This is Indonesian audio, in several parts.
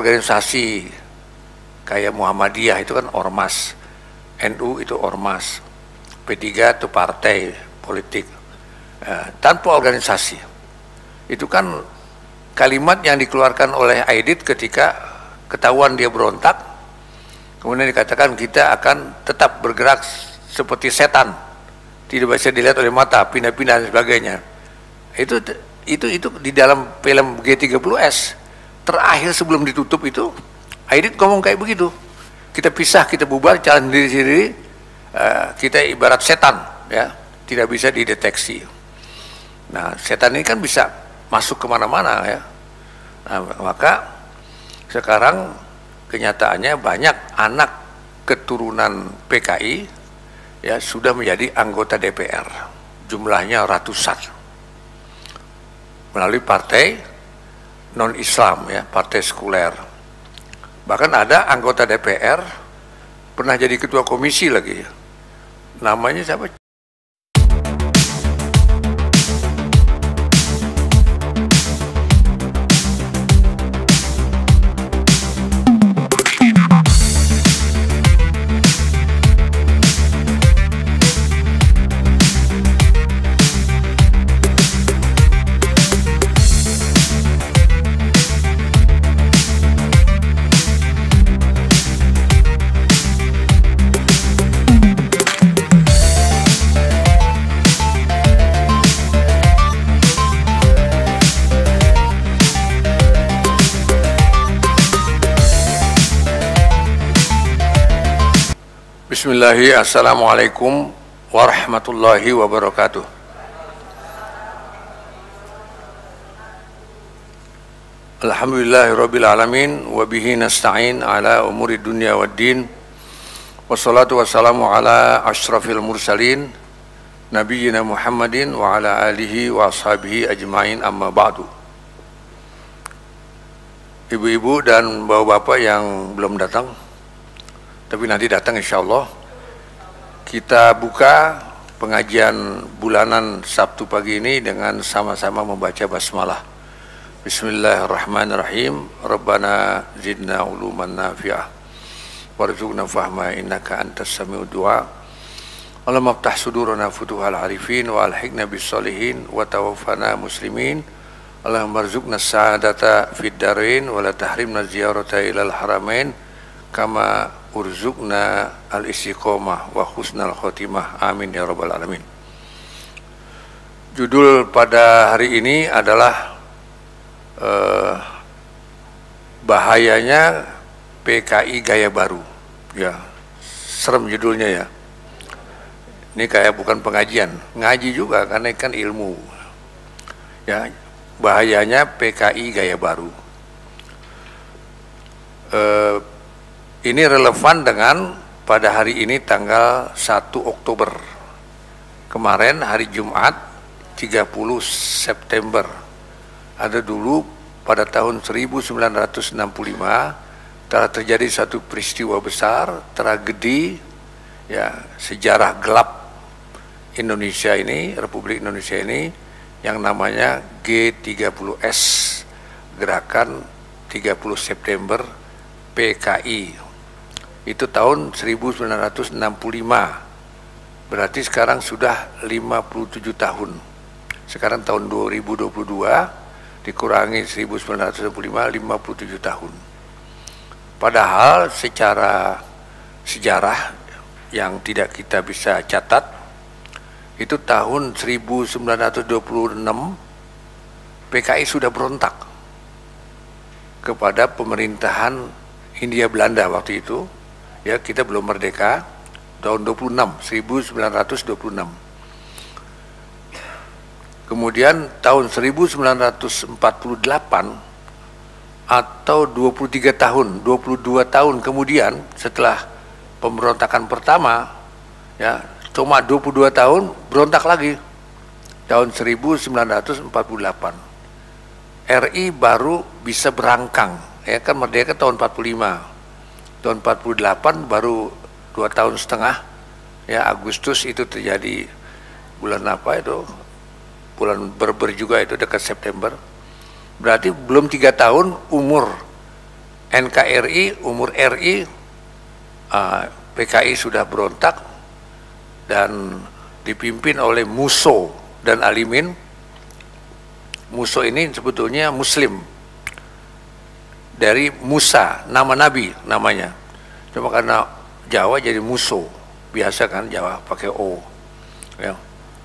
organisasi kayak Muhammadiyah itu kan ormas, NU itu ormas, P3 itu partai politik, tanpa organisasi. Itu kan kalimat yang dikeluarkan oleh Aidit ketika ketahuan dia berontak, kemudian dikatakan kita akan tetap bergerak seperti setan, tidak bisa dilihat oleh mata, pindah-pindah dan sebagainya. Itu di dalam film G30S terakhir sebelum ditutup itu Aidit ngomong kayak begitu. Kita pisah, kita bubar, jalan sendiri-sendiri, kita ibarat setan, ya, tidak bisa dideteksi. Nah, setan ini kan bisa masuk kemana-mana, ya. Nah, maka sekarang kenyataannya banyak anak keturunan PKI ya sudah menjadi anggota DPR, jumlahnya ratusan, melalui partai non-Islam, ya, partai sekuler. Bahkan ada anggota DPR pernah jadi ketua komisi lagi, namanya siapa? Bismillahirrahmanirrahim. Assalamualaikum warahmatullahi wabarakatuh. Alhamdulillahirabbil alamin wa bihi nasta'in ala umuri dunya waddin. Wassalatu wassalamu ala asyrafil mursalin nabiyyina Muhammadin wa ala alihi wa ashabihi ajmain, amma ba'du. Ibu-ibu dan bapak-bapak yang belum datang tapi nanti datang insyaallah, kita buka pengajian bulanan Sabtu pagi ini dengan sama-sama membaca basmalah. Bismillahirrahmanirrahim. Rabbana zidna uluman nafi'ah warzuqna fahma innaka antas sami'ud du'a. Allahumma aftah sudurana futuhal arifin wa alhiqna bis solihin wa tawaffana muslimin. Allahumma arzuqna sa'adata fid darain wa la tahrimna ziyarata ilal haramain kama urzuqna al-istiqomah wa husnal khotimah, amin ya rabbal alamin. Judul pada hari ini adalah bahayanya PKI gaya baru, ya, serem judulnya, ya. Ini kayak bukan pengajian, ngaji juga karena kan ilmu, ya. Bahayanya PKI gaya baru. Ini relevan dengan pada hari ini tanggal 1 Oktober. Kemarin hari Jumat 30 September. Ada dulu pada tahun 1965 telah terjadi satu peristiwa besar, tragedi, ya, sejarah gelap Indonesia ini, Republik Indonesia ini, yang namanya G30S, Gerakan 30 September PKI. Itu tahun 1965, berarti sekarang sudah 57 tahun. Sekarang tahun 2022 dikurangi 1965, 57 tahun. Padahal secara sejarah yang tidak kita bisa catat, itu tahun 1926 PKI sudah berontak kepada pemerintahan Hindia Belanda waktu itu. Ya, kita belum merdeka, tahun 1926. Kemudian tahun 1948 atau 23 tahun, 22 tahun kemudian setelah pemberontakan pertama, ya, cuma 22 tahun berontak lagi. Tahun 1948 RI baru bisa berangkang, ya kan, merdeka tahun 45. Tahun 48 baru 2 tahun setengah, ya, Agustus itu terjadi bulan apa itu, bulan Berber juga itu dekat September. Berarti belum 3 tahun umur NKRI, umur RI, PKI sudah berontak dan dipimpin oleh Musso dan Alimin. Musso ini sebetulnya Muslim, dari Musa, nama Nabi namanya. Cuma karena Jawa jadi Musso, biasa kan Jawa pakai O. Ya.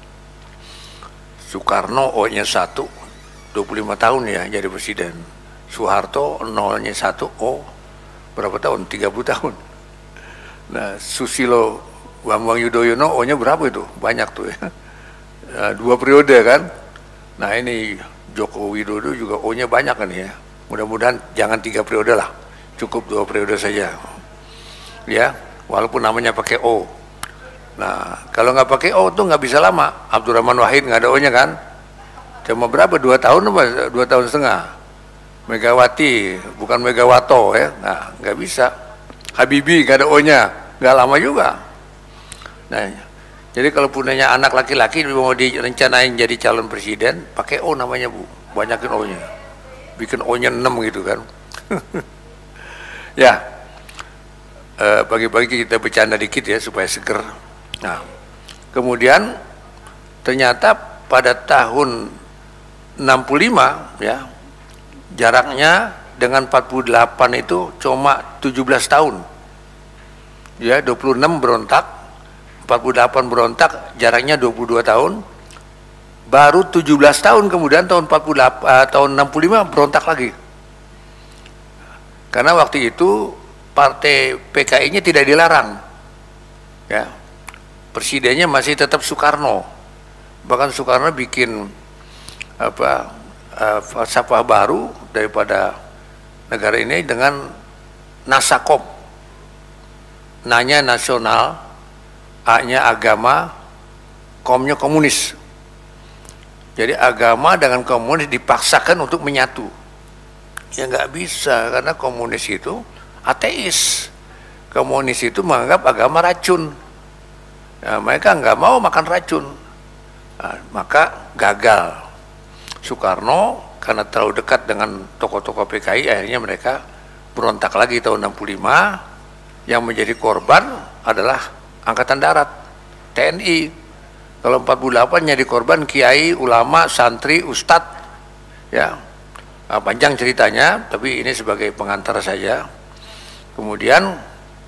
Soekarno O-nya 1, 25 tahun ya jadi presiden. Soeharto 0-nya 1 O, berapa tahun? 30 tahun. Nah, Susilo Bambang Yudhoyono O-nya berapa itu? Banyak tuh ya. 2 periode kan. Nah ini Joko Widodo juga O-nya banyak kan ya. Mudah-mudahan jangan 3 periode lah, cukup 2 periode saja. Ya, walaupun namanya pakai O. Nah, kalau nggak pakai O tuh nggak bisa lama. Abdurrahman Wahid nggak ada O-nya kan? Cuma berapa? 2 tahun apa? 2 tahun setengah. Megawati, bukan Megawato ya. Nah, nggak bisa. Habibie nggak ada O-nya, nggak lama juga. Nah, jadi kalau punyanya anak laki-laki mau direncanain jadi calon presiden, pakai O namanya Bu, banyakin O-nya. Bikin O-nya 6 gitu kan. Ya, pagi-pagi kita bercanda dikit ya supaya seger. Nah, kemudian ternyata pada tahun 65 ya, jaraknya dengan 48 itu cuma 17 tahun. Ya, 26 berontak, 48 berontak, jaraknya 22 tahun. Baru 17 tahun kemudian tahun 65 berontak lagi. Karena waktu itu partai PKI-nya tidak dilarang. Ya. Presidennya masih tetap Soekarno. Bahkan Soekarno bikin falsafah baru daripada negara ini dengan Nasakop. Nanya nasional, A-nya agama, komnya komunis. Jadi agama dengan komunis dipaksakan untuk menyatu. Ya nggak bisa, karena komunis itu ateis. Komunis itu menganggap agama racun. Nah, mereka nggak mau makan racun. Nah, maka gagal. Soekarno karena terlalu dekat dengan tokoh-tokoh PKI, akhirnya mereka berontak lagi tahun 65. Yang menjadi korban adalah Angkatan Darat, TNI. Kalau 48 jadi korban kiai, ulama, santri, ustadz. Ya, nah, panjang ceritanya, tapi ini sebagai pengantar saja. Kemudian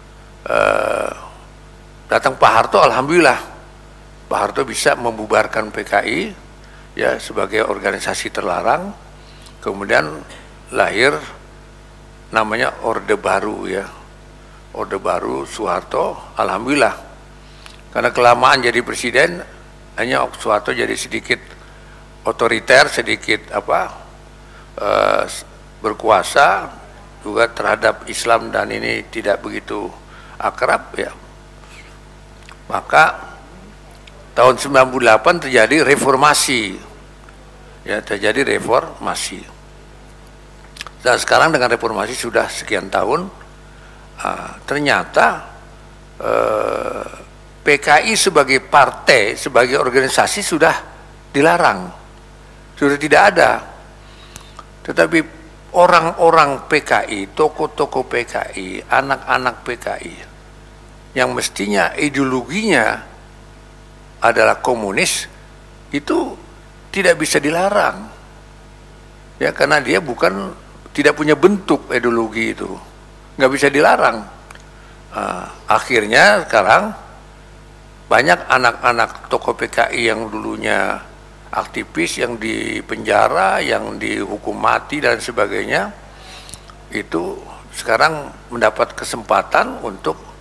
datang Pak Harto, alhamdulillah Pak Harto bisa membubarkan PKI ya sebagai organisasi terlarang. Kemudian lahir namanya Orde Baru ya, Orde Baru Soeharto, alhamdulillah. Karena kelamaan jadi presiden, hanya Soeharto jadi sedikit otoriter, sedikit berkuasa juga terhadap Islam, dan ini tidak begitu akrab ya. Maka tahun 98 terjadi reformasi ya, terjadi reformasi. Dan sekarang dengan reformasi sudah sekian tahun, ternyata PKI sebagai partai, sebagai organisasi sudah dilarang, sudah tidak ada. Tetapi orang-orang PKI, tokoh-tokoh PKI, anak-anak PKI yang mestinya ideologinya adalah komunis, itu tidak bisa dilarang ya, karena dia tidak punya bentuk ideologi, itu nggak bisa dilarang. Akhirnya sekarang banyak anak-anak tokoh PKI yang dulunya aktivis yang dipenjara, yang dihukum mati dan sebagainya, itu sekarang mendapat kesempatan untuk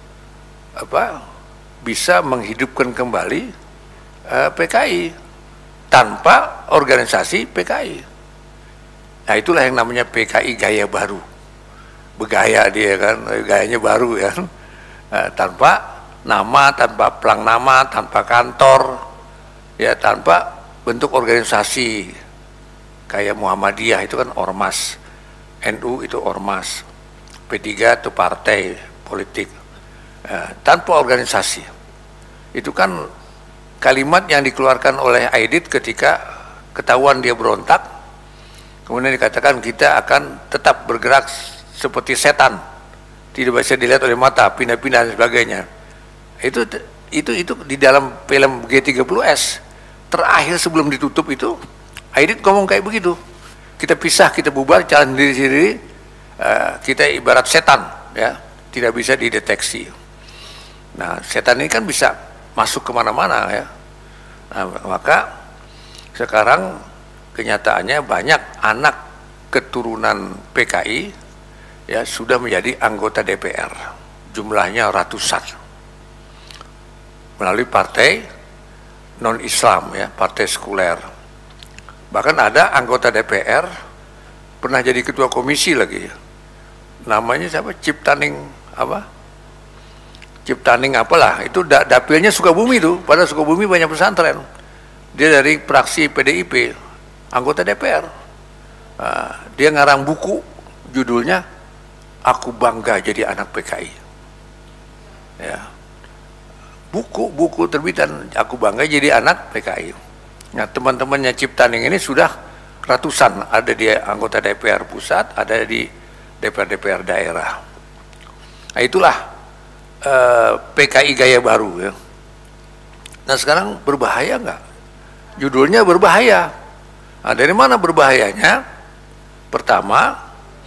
bisa menghidupkan kembali PKI tanpa organisasi PKI. Nah, itulah yang namanya PKI gaya baru. Bergaya dia kan, gayanya baru ya. Tanpa nama, tanpa pelang nama, tanpa kantor, ya tanpa bentuk organisasi. Kayak Muhammadiyah itu kan ormas, NU itu ormas, P3 itu partai politik. Tanpa organisasi. Itu kan kalimat yang dikeluarkan oleh Aidit ketika ketahuan dia berontak. Kemudian dikatakan kita akan tetap bergerak seperti setan, tidak bisa dilihat oleh mata, pindah-pindah dan sebagainya. Itu di dalam film G30S terakhir sebelum ditutup itu, Aidit ngomong kayak begitu. Kita pisah, kita bubar, jalan sendiri-sendiri. Kita ibarat setan, ya, tidak bisa dideteksi. Nah, setan ini kan bisa masuk kemana-mana, ya. Nah, maka sekarang kenyataannya banyak anak keturunan PKI ya sudah menjadi anggota DPR, jumlahnya ratusan, melalui partai non-Islam, ya, partai sekuler. Bahkan ada anggota DPR pernah jadi ketua komisi lagi, namanya siapa? Ciptaning apalah, itu dapilnya Sukabumi tuh, pada Sukabumi banyak pesantren. Dia dari fraksi PDIP, anggota DPR. Dia ngarang buku, judulnya Aku Bangga Jadi Anak PKI. Ya. Buku terbitan Aku Bangga Jadi Anak PKI. Nah, teman-temannya Ciptaning ini sudah ratusan, ada di anggota DPR pusat, ada di DPR daerah. Nah, itulah PKI gaya baru, ya. Nah, sekarang berbahaya nggak? Judulnya berbahaya. Nah, dari mana berbahayanya? Pertama,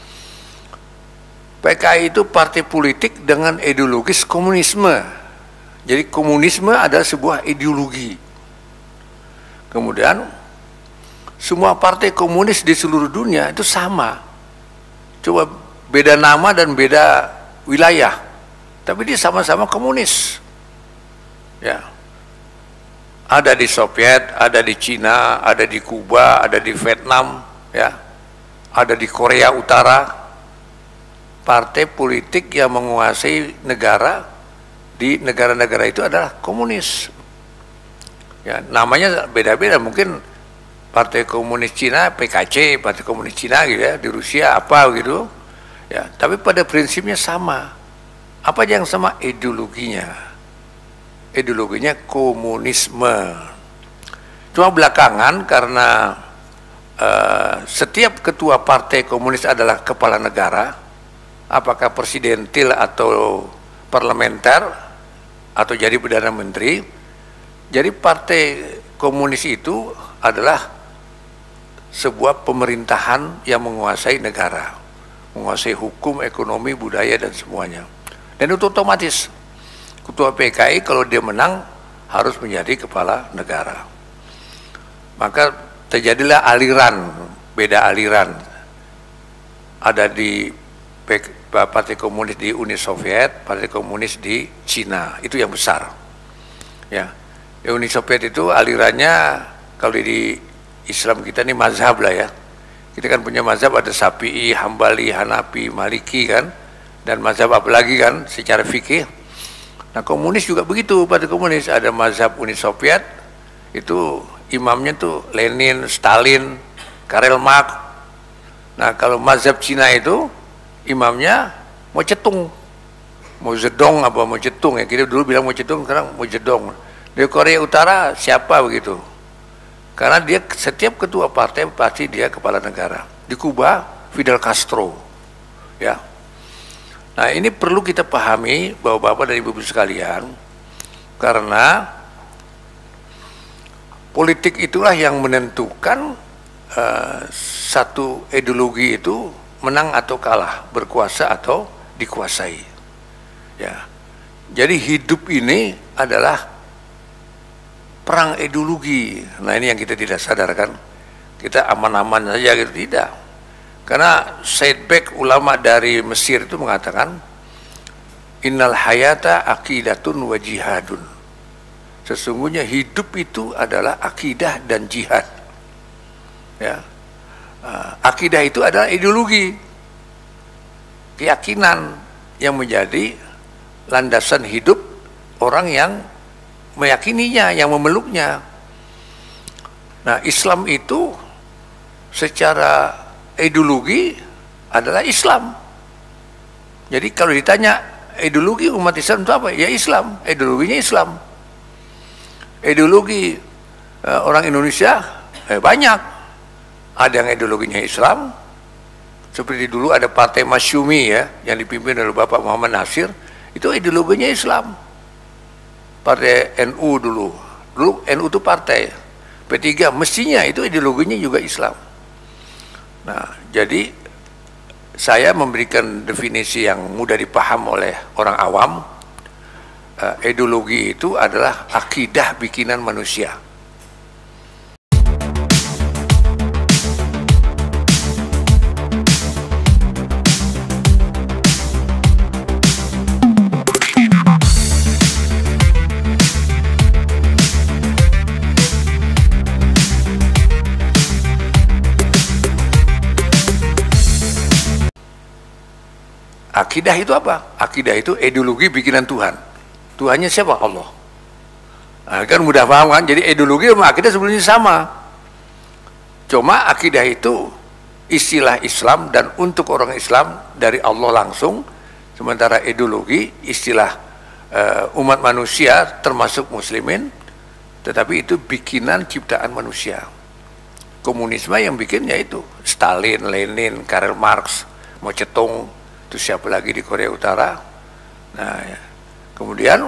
PKI itu partai politik dengan ideologis komunisme. Jadi komunisme adalah sebuah ideologi. Kemudian semua partai komunis di seluruh dunia itu sama. Coba beda nama dan beda wilayah, tapi dia sama-sama komunis. Ya. Ada di Soviet, ada di Cina, ada di Kuba, ada di Vietnam, ya. Ada di Korea Utara. Partai politik yang menguasai negara di negara-negara itu adalah komunis. Ya, namanya beda-beda, mungkin Partai Komunis Cina PKC, Partai Komunis Cina gitu ya, di Rusia apa gitu. Ya, tapi pada prinsipnya sama. Apa yang sama? Ideologinya. Ideologinya komunisme. Cuma belakangan karena setiap ketua partai komunis adalah kepala negara, apakah presidentil atau parlementer atau jadi perdana menteri, jadi partai komunis itu adalah sebuah pemerintahan yang menguasai negara, menguasai hukum, ekonomi, budaya dan semuanya. Dan itu otomatis ketua PKI kalau dia menang harus menjadi kepala negara. Maka terjadilah aliran, beda aliran. Ada di Partai Komunis di Uni Soviet, Partai Komunis di Cina, itu yang besar. Ya, di Uni Soviet itu alirannya, kalau di Islam kita ini mazhab lah ya. Kita kan punya mazhab, ada Syafi'i, Hambali, Hanafi, Maliki kan, dan mazhab apa lagi kan secara fikih. Nah, komunis juga begitu, Partai Komunis ada mazhab Uni Soviet, itu imamnya tuh Lenin, Stalin, Karl Marx. Nah, kalau mazhab Cina itu imamnya Mao Zedong, Mao Zedong apa Mao Zedong ya, kita dulu bilang Mao Zedong, sekarang Mao Zedong. Di Korea Utara siapa begitu? Karena dia setiap ketua partai pasti dia kepala negara. Di Kuba Fidel Castro, ya. Nah, ini perlu kita pahami, Bapak-bapak dan Ibu-ibu sekalian, karena politik itulah yang menentukan satu ideologi itu menang atau kalah, berkuasa atau dikuasai. Ya. Jadi hidup ini adalah perang ideologi. Nah, ini yang kita tidak sadarkan. Kita aman-aman saja gitu, tidak. Karena Said Bek, ulama dari Mesir itu mengatakan, innal hayata aqidatun wa jihadun. Sesungguhnya hidup itu adalah akidah dan jihad. Ya. Akidah itu adalah ideologi, keyakinan yang menjadi landasan hidup orang yang meyakininya, yang memeluknya. Nah, Islam itu secara ideologi adalah Islam. Jadi kalau ditanya ideologi umat Islam itu apa? Ya Islam, ideologinya Islam. Ideologi orang Indonesia banyak. Ada yang ideologinya Islam, Seperti dulu ada Partai Masyumi ya, yang dipimpin oleh Bapak Muhammad Nasir, itu ideologinya Islam. Partai NU dulu NU itu partai. P3 mestinya itu ideologinya juga Islam. Nah, jadi saya memberikan definisi yang mudah dipaham oleh orang awam. Ideologi itu adalah akidah bikinan manusia. Akidah itu apa? Akidah itu ideologi bikinan Tuhan. Tuhannya siapa? Allah. Nah, kan mudah paham kan? Jadi ideologi sama akidah sebenarnya sama. Cuma akidah itu istilah Islam dan untuk orang Islam dari Allah langsung. Sementara ideologi istilah umat manusia termasuk muslimin, tetapi itu bikinan ciptaan manusia. Komunisme yang bikin yaitu Stalin, Lenin, Karl Marx, Mao Zedong, itu siapa lagi di Korea Utara. Nah, ya. Kemudian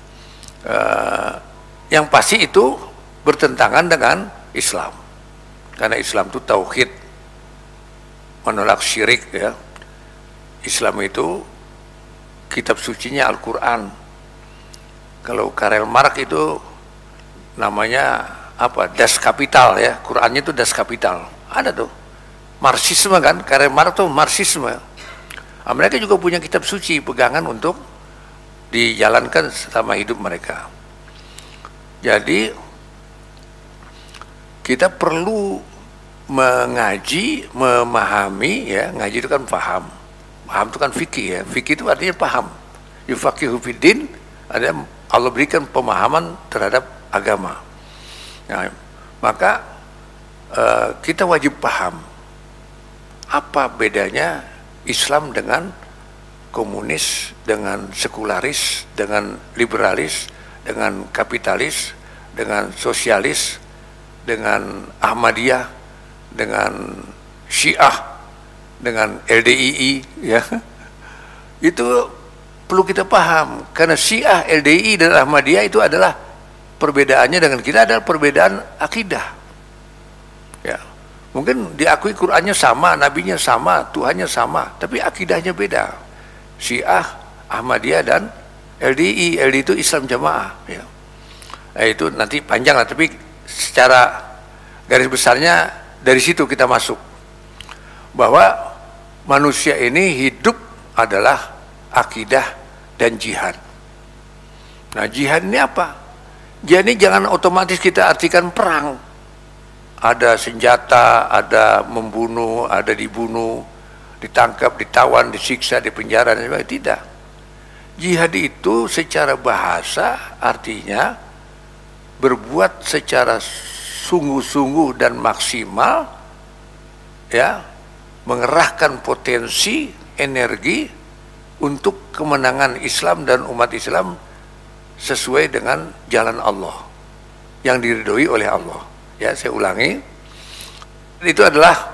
yang pasti itu bertentangan dengan Islam, karena Islam itu tauhid, menolak syirik ya. Islam itu kitab sucinya Al-Quran. Kalau Karl Marx itu namanya apa? Das Kapital ya, Qurannya itu Das Kapital. Ada tuh Marxisme kan, Karl Marx itu Marxisme. Nah, mereka juga punya kitab suci pegangan untuk dijalankan selama hidup mereka. Jadi kita perlu mengaji, memahami ya, ngaji itu kan paham. Paham itu kan fikih ya. Fikih itu artinya paham. Yufaqihu fiddin, ada Allah berikan pemahaman terhadap agama. Nah, maka kita wajib paham apa bedanya Islam dengan komunis, dengan sekularis, dengan liberalis, dengan kapitalis, dengan sosialis, dengan Ahmadiyah, dengan Syiah, dengan LDII ya. Itu perlu kita paham, karena Syiah, LDII dan Ahmadiyah itu adalah perbedaannya dengan kita adalah perbedaan akidah. Ya. Mungkin diakui Qur'annya sama, nabinya sama, Tuhannya sama, tapi akidahnya beda. Syiah, Ahmadiyah dan LDI. LDI itu Islam Jamaah ya. Nah, itu nanti panjang lah, tapi secara garis besarnya dari situ kita masuk bahwa manusia ini hidup adalah akidah dan jihad. Nah, jihad ini apa? Jihad ini jangan otomatis kita artikan perang. Ada senjata, ada membunuh, ada dibunuh, ditangkap, ditawan, disiksa, dipenjara, dan sebagainya. Tidak. Jihad itu secara bahasa artinya berbuat secara sungguh-sungguh dan maksimal, ya, mengerahkan potensi, energi untuk kemenangan Islam dan umat Islam sesuai dengan jalan Allah yang diridhoi oleh Allah. Ya, saya ulangi, itu adalah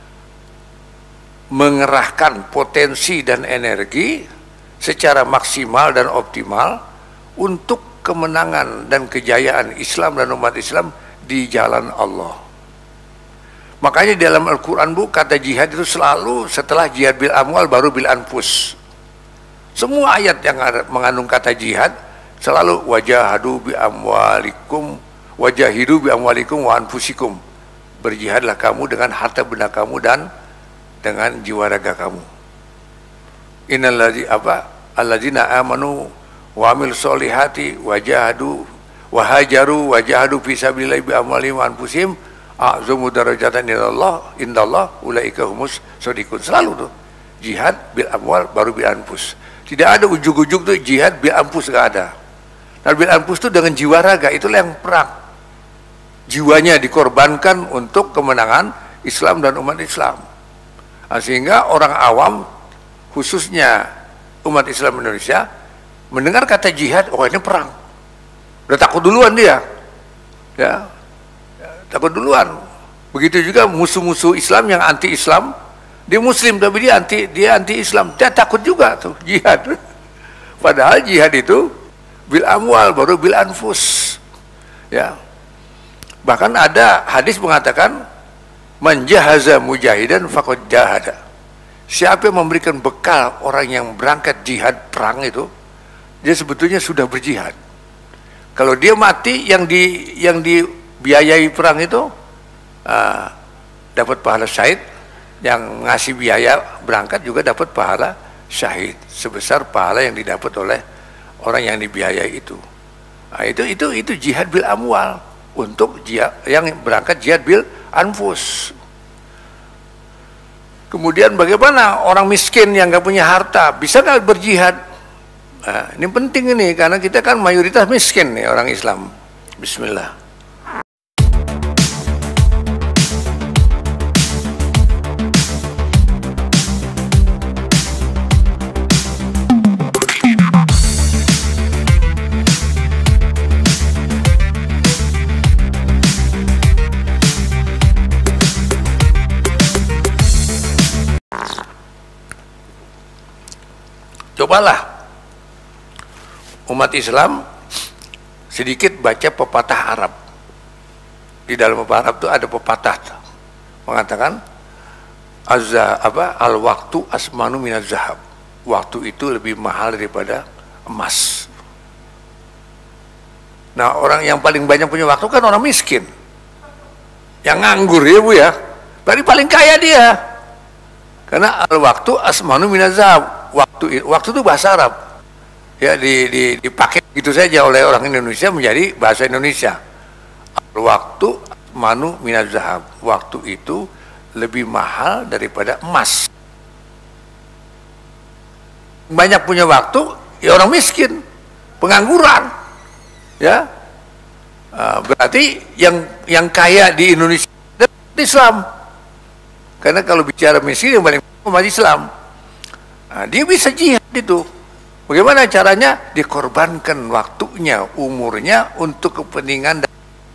mengerahkan potensi dan energi secara maksimal dan optimal untuk kemenangan dan kejayaan Islam dan umat Islam di jalan Allah. Makanya di dalam Al-Quran Bu, kata jihad itu selalu setelah jihad bil amwal baru bil anfus. Semua ayat yang mengandung kata jihad selalu wajahadu bi amwalikum, wajahidu bi amwalikum wa anfusikum. Berjihadlah kamu dengan harta benda kamu dan dengan jiwa raga kamu. Alladzina amanu wa amil solihati wajahadu wahajaru wajahadu fi sabilillahi bi amwalihim wa anfusihim a'zamu darajatan indallah ulaika humus shodiqun. Selalu tuh jihad bil amwal baru bil anfus. Tidak ada ujug-ujug tuh jihad bil anfus, enggak ada. Nah, bil anfus itu dengan jiwa raga, itulah yang perang. Jiwanya dikorbankan untuk kemenangan Islam dan umat Islam. Nah, sehingga orang awam, khususnya umat Islam Indonesia, mendengar kata jihad, oh ini perang. Udah takut duluan dia. Ya, takut duluan. Begitu juga musuh-musuh Islam yang anti-Islam, Dia Muslim tapi dia anti Islam. Dia takut juga tuh jihad. Padahal jihad itu bil amwal baru bil anfus. Ya. Bahkan ada hadis mengatakan man jahaza mujahidan faqad jahada. Siapa yang memberikan bekal orang yang berangkat jihad perang itu, dia sebetulnya sudah berjihad. Kalau dia mati yang dibiayai perang itu dapat pahala syahid, yang ngasih biaya berangkat juga dapat pahala syahid sebesar pahala yang didapat oleh orang yang dibiayai itu. Nah, itu jihad bil amwal untuk jihad, yang berangkat jihad bil anfus. Kemudian bagaimana orang miskin yang nggak punya harta bisa nggak berjihad? Nah, ini penting ini karena kita kan mayoritas miskin nih orang Islam. Bismillah. Cobalah umat Islam sedikit baca pepatah Arab. Di dalam pepatah Arab itu ada pepatah mengatakan al waktu asmanu minaz zahab. Waktu itu lebih mahal daripada emas. Nah, orang yang paling banyak punya waktu kan orang miskin, yang nganggur ya Bu ya. Berarti paling kaya dia. Karena al waktu asmanu minaz zahab. Waktu itu bahasa Arab ya, dipakai gitu saja oleh orang Indonesia menjadi bahasa Indonesia. Waktu manu minaz zahab, waktu itu lebih mahal daripada emas. Banyak punya waktu ya orang miskin, pengangguran ya. Berarti yang kaya di Indonesia Islam, karena kalau bicara miskin yang paling umat Islam. Nah, dia bisa jihad itu. Bagaimana caranya? Dikorbankan waktunya, umurnya untuk kepentingan,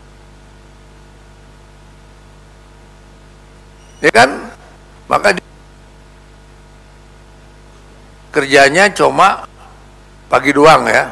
ya kan? Maka kerjanya cuma pagi doang ya.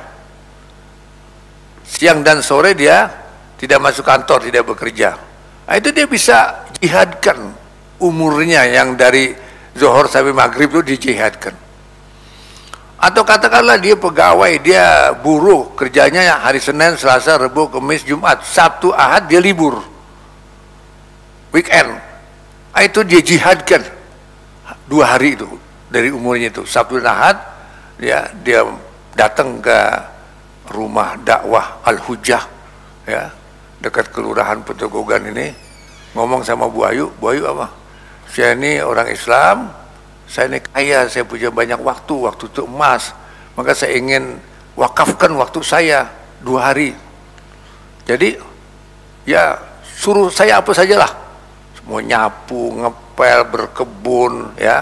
Siang dan sore dia tidak masuk kantor, tidak bekerja. Nah, itu dia bisa jihadkan umurnya yang dari Zuhur sampai maghrib itu dijihadkan. Atau katakanlah dia pegawai, dia buruh, kerjanya hari Senin, Selasa, Rabu, Kamis, Jumat, Sabtu, Ahad dia libur, weekend. Itu dia jihadkan 2 hari itu dari umurnya itu. Sabtu dan Ahad dia datang ke rumah dakwah Al-Hujjah ya, dekat kelurahan Petogogan ini, ngomong sama Bu Ayu apa? Saya ini orang Islam, saya ini kaya, saya punya banyak waktu itu emas, maka saya ingin wakafkan waktu saya 2 hari. Jadi ya suruh saya apa sajalah, mau nyapu, ngepel, berkebun ya,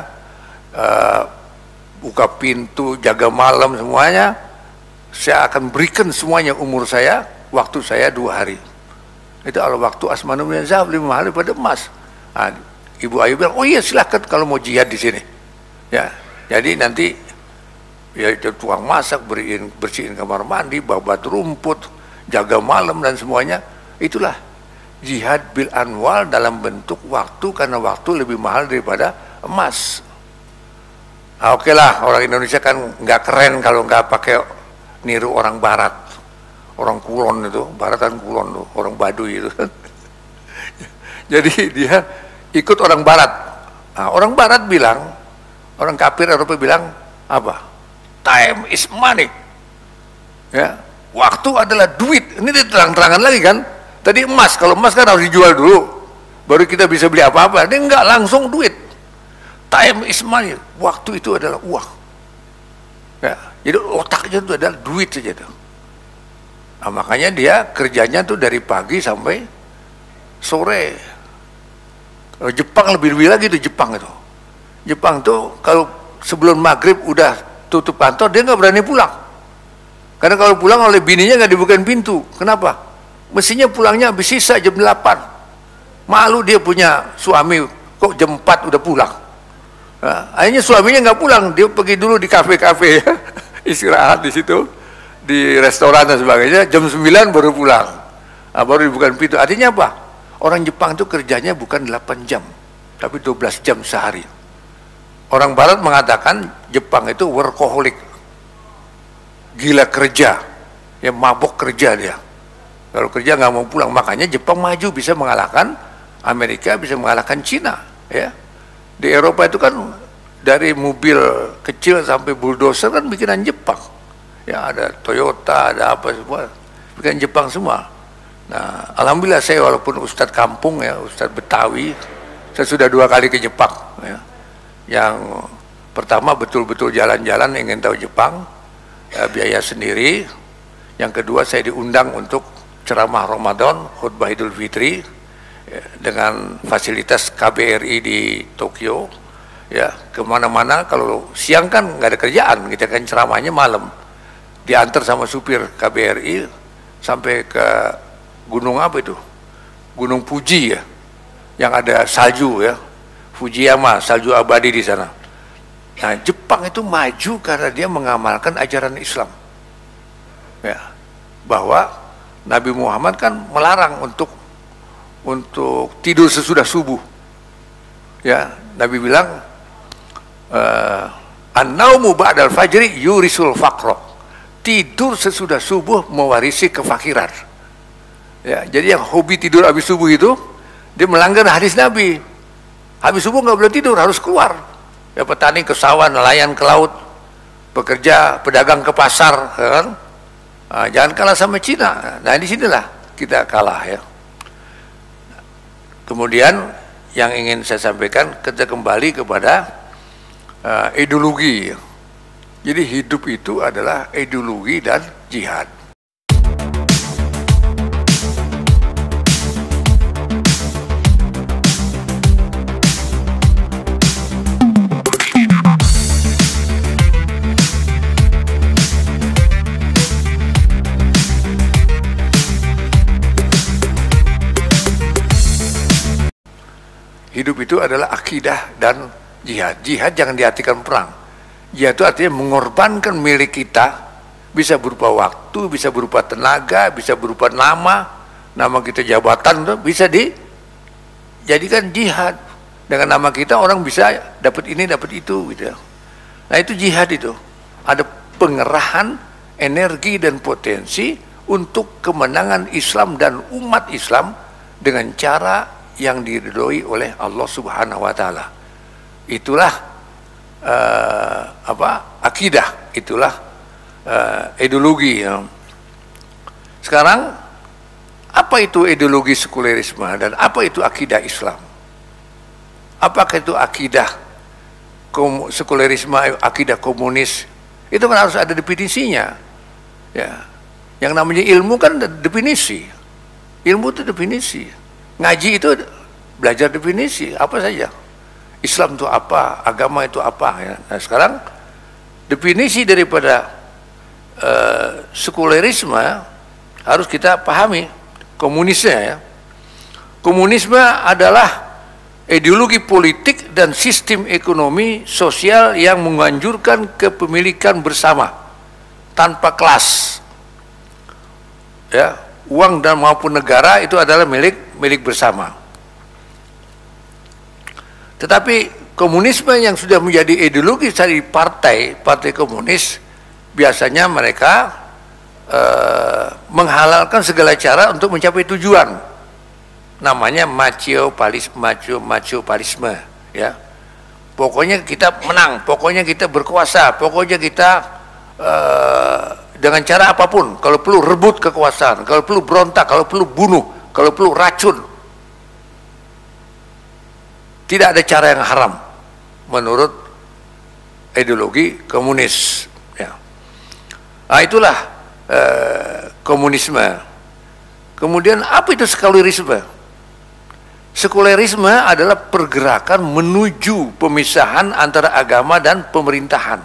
buka pintu, jaga malam, semuanya saya akan berikan semuanya umur saya, waktu saya 2 hari. Itu al waktu asmanu minaz zahab, lebih mahal daripada emas. Nah, Ibu Ayu bilang, oh iya silakan kalau mau jihad di sini. Ya, jadi nanti ya tukang masak, bersihin kamar mandi, babat rumput, jaga malam dan semuanya. Itulah jihad bil anwal dalam bentuk waktu, karena waktu lebih mahal daripada emas. Nah, oke lah, orang Indonesia kan nggak keren kalau nggak pakai niru orang Barat, orang Kulon itu, Baratan Kulon tuh, orang Baduy itu. Jadi dia ikut orang Barat. Nah, orang Barat bilang, orang kafir Eropa bilang apa? Time is money. Ya, waktu adalah duit. Ini diterang-terangan lagi kan? Tadi emas, kalau emas kan harus dijual dulu, baru kita bisa beli apa-apa. Ini enggak, langsung duit. Time is money. Waktu itu adalah uang. Ya, jadi otaknya itu adalah duit saja tuh. Nah, makanya dia kerjanya tuh dari pagi sampai sore. Jepang lebih lagi tuh, Jepang itu. Jepang tuh kalau sebelum maghrib udah tutup kantor, dia nggak berani pulang. Karena kalau pulang oleh bininya nggak dibukain pintu. Kenapa? Mestinya pulangnya habis sisa jam 8. Malu dia punya suami, kok jam 4 udah pulang. Nah, akhirnya suaminya nggak pulang, dia pergi dulu di kafe-kafe ya, istirahat di situ, di restoran dan sebagainya. Jam 9 baru pulang, nah, baru dibuka pintu. Artinya apa? Orang Jepang itu kerjanya bukan 8 jam, tapi 12 jam sehari. Orang Barat mengatakan Jepang itu workaholic, gila kerja, ya mabok kerja dia. Kalau kerja nggak mau pulang, makanya Jepang maju, bisa mengalahkan Amerika, bisa mengalahkan Cina, ya. Di Eropa itu kan dari mobil kecil sampai bulldozer kan bikinan Jepang. Ya ada Toyota, ada apa semua, bikinan Jepang semua. Nah, alhamdulillah saya walaupun ustadz kampung ya, ustadz Betawi, saya sudah 2 kali ke Jepang. Ya. Yang pertama betul-betul jalan-jalan ingin tahu Jepang, ya, biaya sendiri. Yang kedua saya diundang untuk ceramah Ramadan, khutbah Idul Fitri, ya, dengan fasilitas KBRI di Tokyo, ya kemana-mana. Kalau siang kan nggak ada kerjaan, kita kan ceramahnya malam, diantar sama supir KBRI sampai ke gunung apa itu, Gunung Fuji ya, yang ada salju ya, Fujiyama, salju abadi di sana. Nah, Jepang itu maju karena dia mengamalkan ajaran Islam, ya, bahwa Nabi Muhammad kan melarang untuk tidur sesudah subuh. Ya, Nabi bilang, an-naumu ba'dal fajri yurisul faqra. Tidur sesudah subuh mewarisi kefakiran. Ya, jadi yang hobi tidur habis subuh itu, dia melanggar hadis Nabi. Habis subuh nggak boleh tidur, harus keluar. Ya, petani ke sawah, nelayan ke laut, pekerja, pedagang ke pasar, kan? Nah, jangan kalah sama Cina. Nah, disinilah kita kalah ya. Kemudian yang ingin saya sampaikan, kita kembali kepada ideologi. Jadi hidup itu adalah ideologi dan jihad. Hidup itu adalah akidah dan jihad. Jihad jangan diartikan perang. Jihad itu artinya mengorbankan milik kita, bisa berupa waktu, bisa berupa tenaga, bisa berupa nama kita, jabatan, bisa dijadikan jihad. Dengan nama kita orang bisa dapat ini, dapat itu, gitu. Nah, itu jihad itu. Ada pengerahan energi dan potensi untuk kemenangan Islam dan umat Islam dengan cara yang diridhoi oleh Allah Subhanahu wa taala. Itulah akidah, itulah ideologi ya. Sekarang apa itu ideologi sekulerisme dan apa itu akidah Islam? Apakah itu akidah sekulerisme, akidah komunis? Itu kan harus ada definisinya. Ya. Yang namanya ilmu kan definisi. Ilmu itu definisi. Ngaji itu belajar definisi apa saja. Islam itu apa, agama itu apa ya. Nah, sekarang definisi daripada sekulerisme harus kita pahami. Komunisnya ya. Komunisme adalah ideologi politik dan sistem ekonomi sosial yang menganjurkan kepemilikan bersama tanpa kelas. Ya, uang dan maupun negara itu adalah milik bersama. Tetapi komunisme yang sudah menjadi ideologi dari partai komunis, biasanya mereka menghalalkan segala cara untuk mencapai tujuan. Namanya machiavellisme, ya. Pokoknya kita menang, pokoknya kita berkuasa, pokoknya kita dengan cara apapun, kalau perlu rebut kekuasaan, kalau perlu berontak, kalau perlu bunuh, kalau perlu racun. Tidak ada cara yang haram menurut ideologi komunis ya. Nah, itulah komunisme. Kemudian apa itu sekulerisme? Sekulerisme adalah pergerakan menuju pemisahan antara agama dan pemerintahan.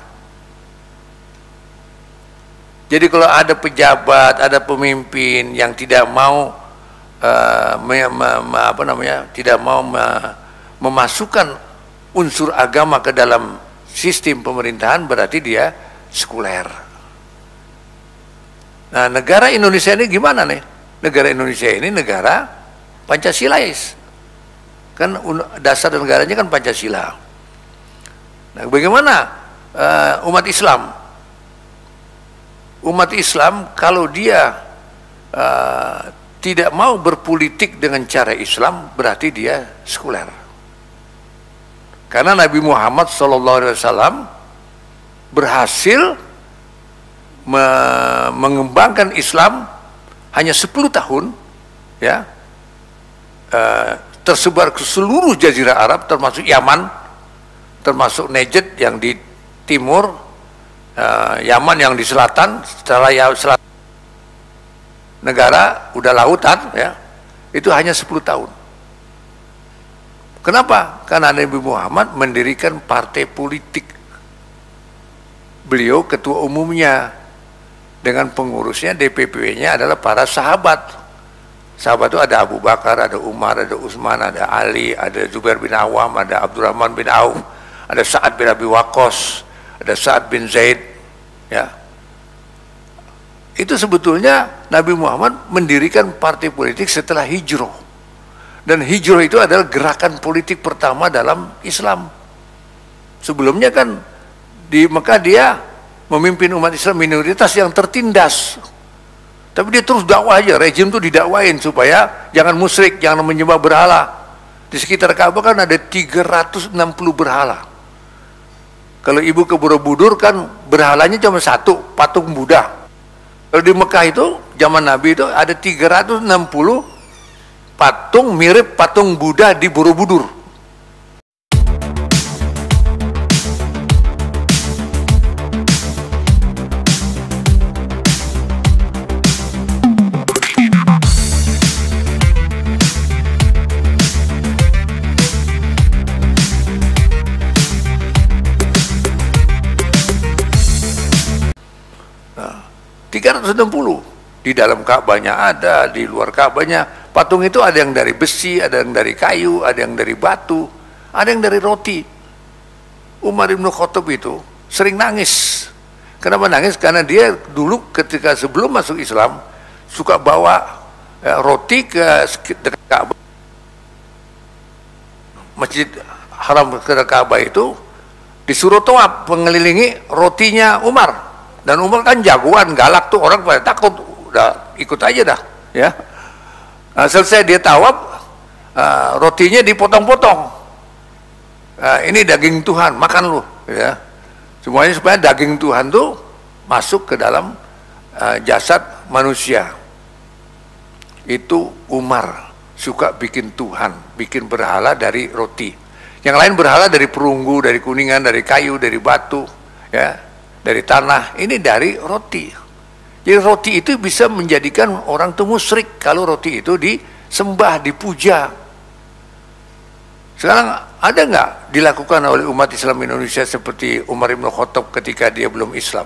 Jadi kalau ada pejabat, ada pemimpin yang tidak mau tidak mau memasukkan unsur agama ke dalam sistem pemerintahan, berarti dia sekuler. Nah, negara Indonesia ini gimana nih? Negara Indonesia ini negara Pancasilais. Kan dasar negaranya kan Pancasila. Nah, bagaimana umat Islam? Umat Islam kalau dia tidak mau berpolitik dengan cara Islam, berarti dia sekuler. Karena Nabi Muhammad SAW berhasil mengembangkan Islam hanya 10 tahun, ya, tersebar ke seluruh Jazirah Arab, termasuk Yaman, termasuk Najd yang di timur, Yaman yang di selatan, setelah selatan negara udah lautan, ya, itu hanya 10 tahun. Kenapa? Karena Nabi Muhammad mendirikan partai politik. Beliau ketua umumnya, dengan pengurusnya, DPP-nya adalah para sahabat. Sahabat itu ada Abu Bakar, ada Umar, ada Utsman, ada Ali, ada Zubair bin Awam, ada Abdurrahman bin Auf, ada Sa'ad bin Abi Waqqas, ada Sa'ad bin Zaid, ya. Itu sebetulnya Nabi Muhammad mendirikan partai politik setelah hijrah. Dan hijrah itu adalah gerakan politik pertama dalam Islam. Sebelumnya kan di Mekah dia memimpin umat Islam minoritas yang tertindas. Tapi dia terus dakwah aja, rejim itu didakwain supaya jangan musyrik, jangan menyembah berhala. Di sekitar Ka'bah kan ada 360 berhala. Kalau ibu ke Borobudur kan berhalanya cuma satu, patung Buddha. Kalau di Mekah itu, zaman Nabi itu ada 360 patung mirip patung Buddha di Borobudur. Nah, 360 di dalam Ka'bahnya ada, di luar Ka'bahnya. Patung itu ada yang dari besi, ada yang dari kayu, ada yang dari batu, ada yang dari roti. Umar bin Khattab itu sering nangis. Kenapa nangis? Karena dia dulu ketika sebelum masuk Islam suka bawa roti ke dekat Ka'bah. Masjid Haram ke Ka'bah itu disuruh tawaf mengelilingi rotinya Umar. Dan Umar kan jagoan, galak tuh, orang pada takut, udah ikut aja dah, ya. Nah, selesai dia tawaf, rotinya dipotong-potong. Ini daging Tuhan, makan lu, ya. Semuanya supaya daging Tuhan tuh masuk ke dalam jasad manusia. Itu Umar suka bikin Tuhan, bikin berhala dari roti. Yang lain berhala dari perunggu, dari kuningan, dari kayu, dari batu, ya, dari tanah. Ini dari roti. Jadi roti itu bisa menjadikan orang itu musyrik kalau roti itu disembah, dipuja. Sekarang ada nggak dilakukan oleh umat Islam Indonesia seperti Umar bin Khattab ketika dia belum Islam?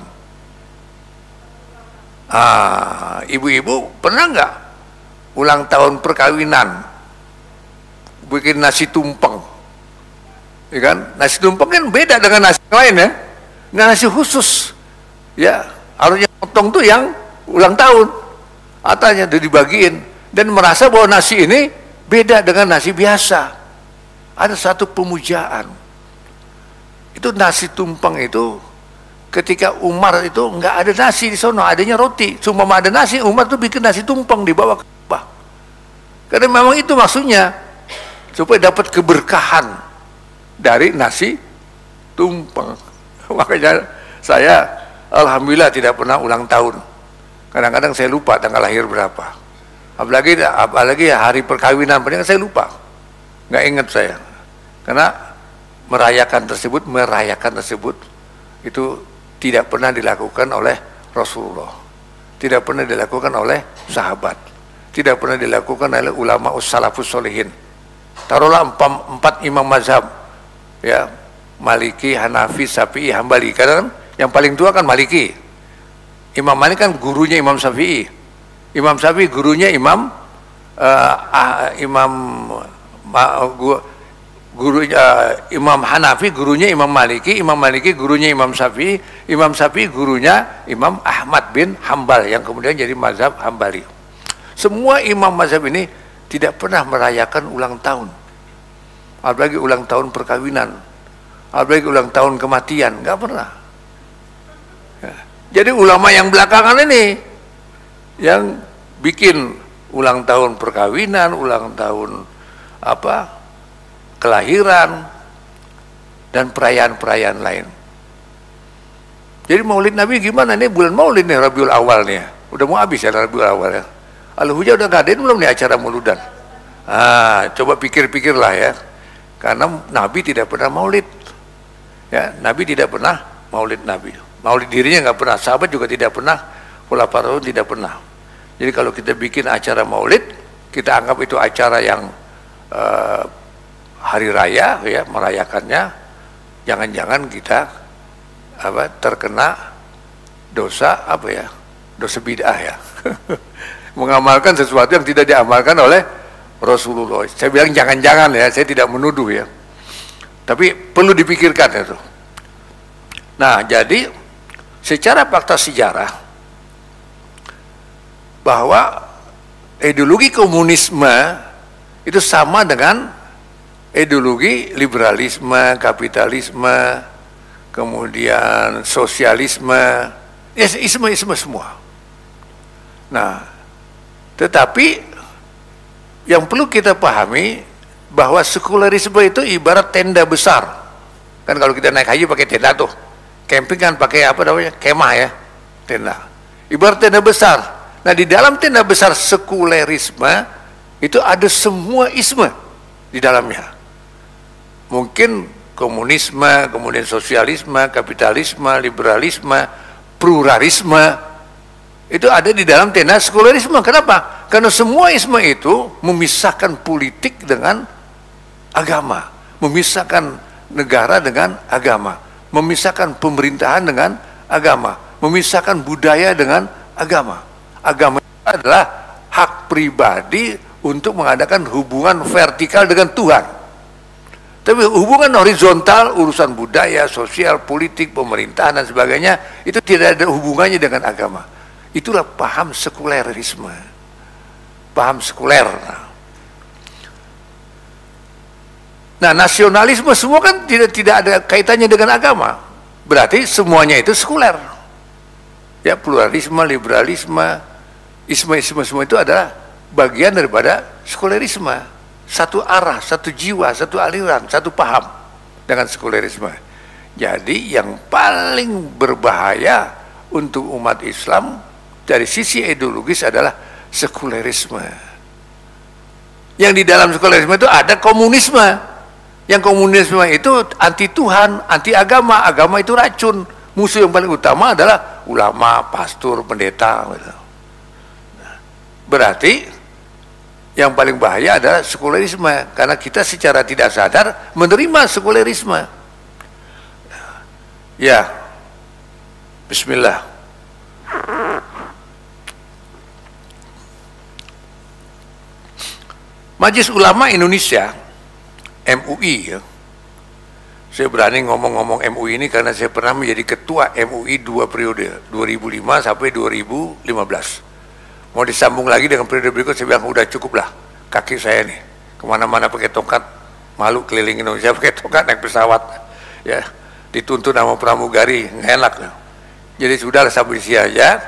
Ibu-ibu pernah nggak ulang tahun perkawinan bikin nasi tumpeng? Ya kan? Nasi tumpeng kan beda dengan nasi yang lain, ya. Nasi khusus, ya. Harusnya potong tuh yang ulang tahun, atanya itu dibagiin, dan merasa bahwa nasi ini beda dengan nasi biasa. Ada satu pemujaan. Itu nasi tumpeng itu ketika Umar itu nggak ada nasi di sono, adanya roti. Cuma ada nasi, Umar tuh bikin nasi tumpeng dibawa ke Ka'bah. Karena memang itu maksudnya supaya dapat keberkahan dari nasi tumpeng. Makanya saya alhamdulillah tidak pernah ulang tahun. Kadang-kadang saya lupa tanggal lahir berapa. Apalagi hari perkawinan, padahal saya lupa. Nggak ingat saya. Karena merayakan tersebut itu tidak pernah dilakukan oleh Rasulullah. Tidak pernah dilakukan oleh sahabat. Tidak pernah dilakukan oleh ulama salafus sholihin. Taruhlah empat imam mazhab, ya, Maliki, Hanafi, Syafi'i, Hambali. Karena yang paling tua kan Maliki. Imam Malik kan gurunya Imam Syafi'i. Imam Syafi'i gurunya gurunya Imam Hanafi, gurunya Imam Maliki, Imam Maliki gurunya Imam Syafi'i, Imam Syafi'i gurunya Imam Ahmad bin Hambal yang kemudian jadi mazhab Hambali. Semua imam mazhab ini tidak pernah merayakan ulang tahun, apalagi ulang tahun perkawinan, apalagi ulang tahun kematian, nggak pernah. Ya. Jadi ulama yang belakangan ini yang bikin ulang tahun perkawinan, ulang tahun apa, kelahiran, dan perayaan-perayaan lain. Jadi maulid Nabi gimana nih? Bulan maulid nih, Rabiul Awal nih. Udah mau habis ya Rabiul Awal ya. Al-Hujah udah ngadain belum nih acara mauludan? Coba pikir-pikirlah ya. Karena Nabi tidak pernah maulid. Ya, Nabi tidak pernah maulid Nabi. Maulid dirinya nggak pernah, sahabat juga tidak pernah, khulafaur tidak pernah. Jadi kalau kita bikin acara maulid, kita anggap itu acara yang hari raya ya, merayakannya, jangan-jangan kita terkena dosa dosa bid'ah ya. Mengamalkan sesuatu yang tidak diamalkan oleh Rasulullah. Saya bilang jangan-jangan ya, saya tidak menuduh ya, tapi perlu dipikirkan itu. Nah, jadi secara fakta sejarah bahwa ideologi komunisme itu sama dengan ideologi liberalisme, kapitalisme, kemudian sosialisme, isme semua. Nah, tetapi yang perlu kita pahami bahwa sekularisme itu ibarat tenda besar. Kan kalau kita naik haji pakai tenda tuh, camping kan pakai apa namanya, kemah ya, tenda. Ibarat tenda besar. Nah, di dalam tenda besar sekulerisme itu ada semua isme di dalamnya. Mungkin komunisme, kemudian sosialisme, kapitalisme, liberalisme, pluralisme, itu ada di dalam tenda sekulerisme. Kenapa? Karena semua isme itu memisahkan politik dengan agama, memisahkan negara dengan agama, memisahkan pemerintahan dengan agama, memisahkan budaya dengan agama. Agama itu adalah hak pribadi untuk mengadakan hubungan vertikal dengan Tuhan. Tapi hubungan horizontal, urusan budaya, sosial, politik, pemerintahan dan sebagainya, itu tidak ada hubungannya dengan agama. Itulah paham sekulerisme, paham sekuler. Nah, nasionalisme semua kan tidak ada kaitannya dengan agama. Berarti semuanya itu sekuler. Ya, pluralisme, liberalisme, isme semua itu adalah bagian daripada sekulerisme. Satu arah, satu jiwa, satu aliran, satu paham dengan sekulerisme. Jadi yang paling berbahaya untuk umat Islam dari sisi ideologis adalah sekulerisme. Yang di dalam sekulerisme itu ada komunisme. Yang komunisme itu anti Tuhan, anti agama. Agama itu racun. Musuh yang paling utama adalah ulama, pastor, pendeta. Berarti yang paling bahaya adalah sekulerisme, karena kita secara tidak sadar menerima sekulerisme. Ya, bismillah. Majelis Ulama Indonesia, MUI ya. Saya berani ngomong-ngomong MUI ini karena saya pernah menjadi ketua MUI 2 periode, 2005 sampai 2015. Mau disambung lagi dengan periode berikut, saya bilang udah cukup lah, kaki saya nih kemana-mana pakai tongkat, malu keliling Indonesia pakai tongkat naik pesawat ya, dituntun sama pramugari, nggak enak. Jadi sudahlah sampai di sini aja.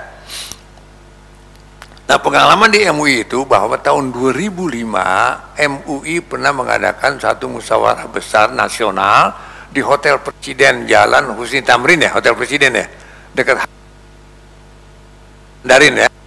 Nah, pengalaman di MUI itu bahwa tahun 2005 MUI pernah mengadakan satu musyawarah besar nasional di Hotel Presiden Jalan Husni Tamrin ya, Hotel Presiden ya, dekat Darin ya.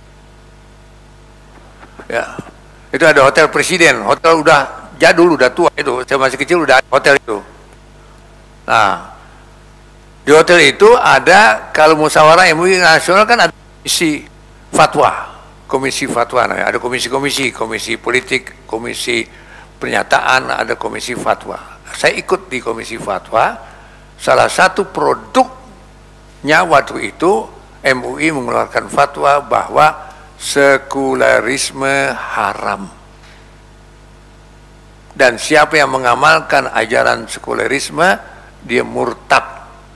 Ya, itu ada Hotel Presiden, hotel udah jadul, udah tua itu. Saya masih kecil udah ada hotel itu. Nah, di hotel itu ada, kalau musyawarah MUI nasional kan ada komisi fatwa, nah, ada komisi-komisi, komisi politik, komisi pernyataan, ada komisi fatwa. Saya ikut di komisi fatwa. Salah satu produknya waktu itu MUI mengeluarkan fatwa bahwa sekularisme haram. Dan siapa yang mengamalkan ajaran sekulerisme, dia murtad.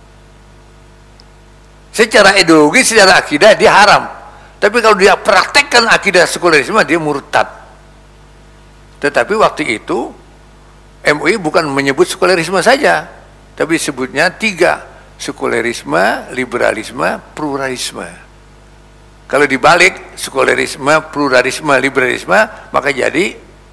Secara ideologi, secara akidah dia haram. Tapi kalau dia praktekkan akidah sekulerisme, dia murtad. Tetapi waktu itu MUI bukan menyebut sekulerisme saja, tapi sebutnya 3: sekulerisme, liberalisme, pluralisme. Kalau dibalik sekulerisme, pluralisme, liberalisme, maka jadi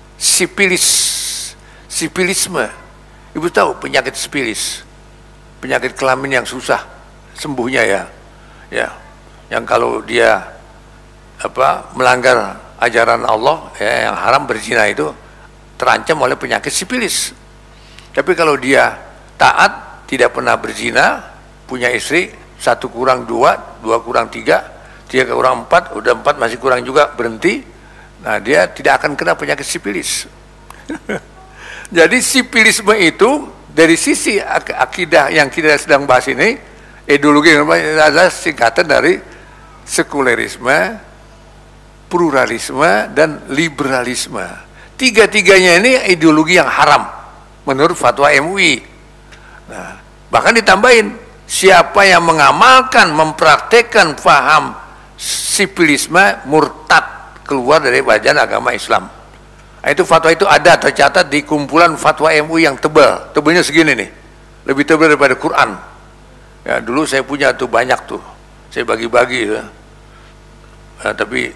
sipilisme. Ibu tahu penyakit sipilis, penyakit kelamin yang susah sembuhnya ya, yang kalau dia melanggar ajaran Allah, ya, yang haram berzina itu terancam oleh penyakit sipilis. Tapi kalau dia taat, tidak pernah berzina, punya istri, 1 kurang 2, 2 kurang 3, 3 kurang 4, udah 4 masih kurang juga, berhenti. Nah, dia tidak akan kena penyakit sipilis. Jadi sipilisme itu dari sisi akidah yang kita sedang bahas ini, ideologi adalah singkatan dari sekulerisme, pluralisme, dan liberalisme. 3-tiganya ini ideologi yang haram menurut fatwa MUI. Nah, bahkan ditambahin, siapa yang mengamalkan, mempraktekkan paham sipilisme, murtad, keluar dari badan agama Islam. Nah, itu fatwa itu ada tercatat di kumpulan fatwa MUI yang tebal. Tebalnya segini nih, lebih tebal daripada Quran. Ya, dulu saya punya tuh banyak tuh, saya bagi-bagi ya. Tapi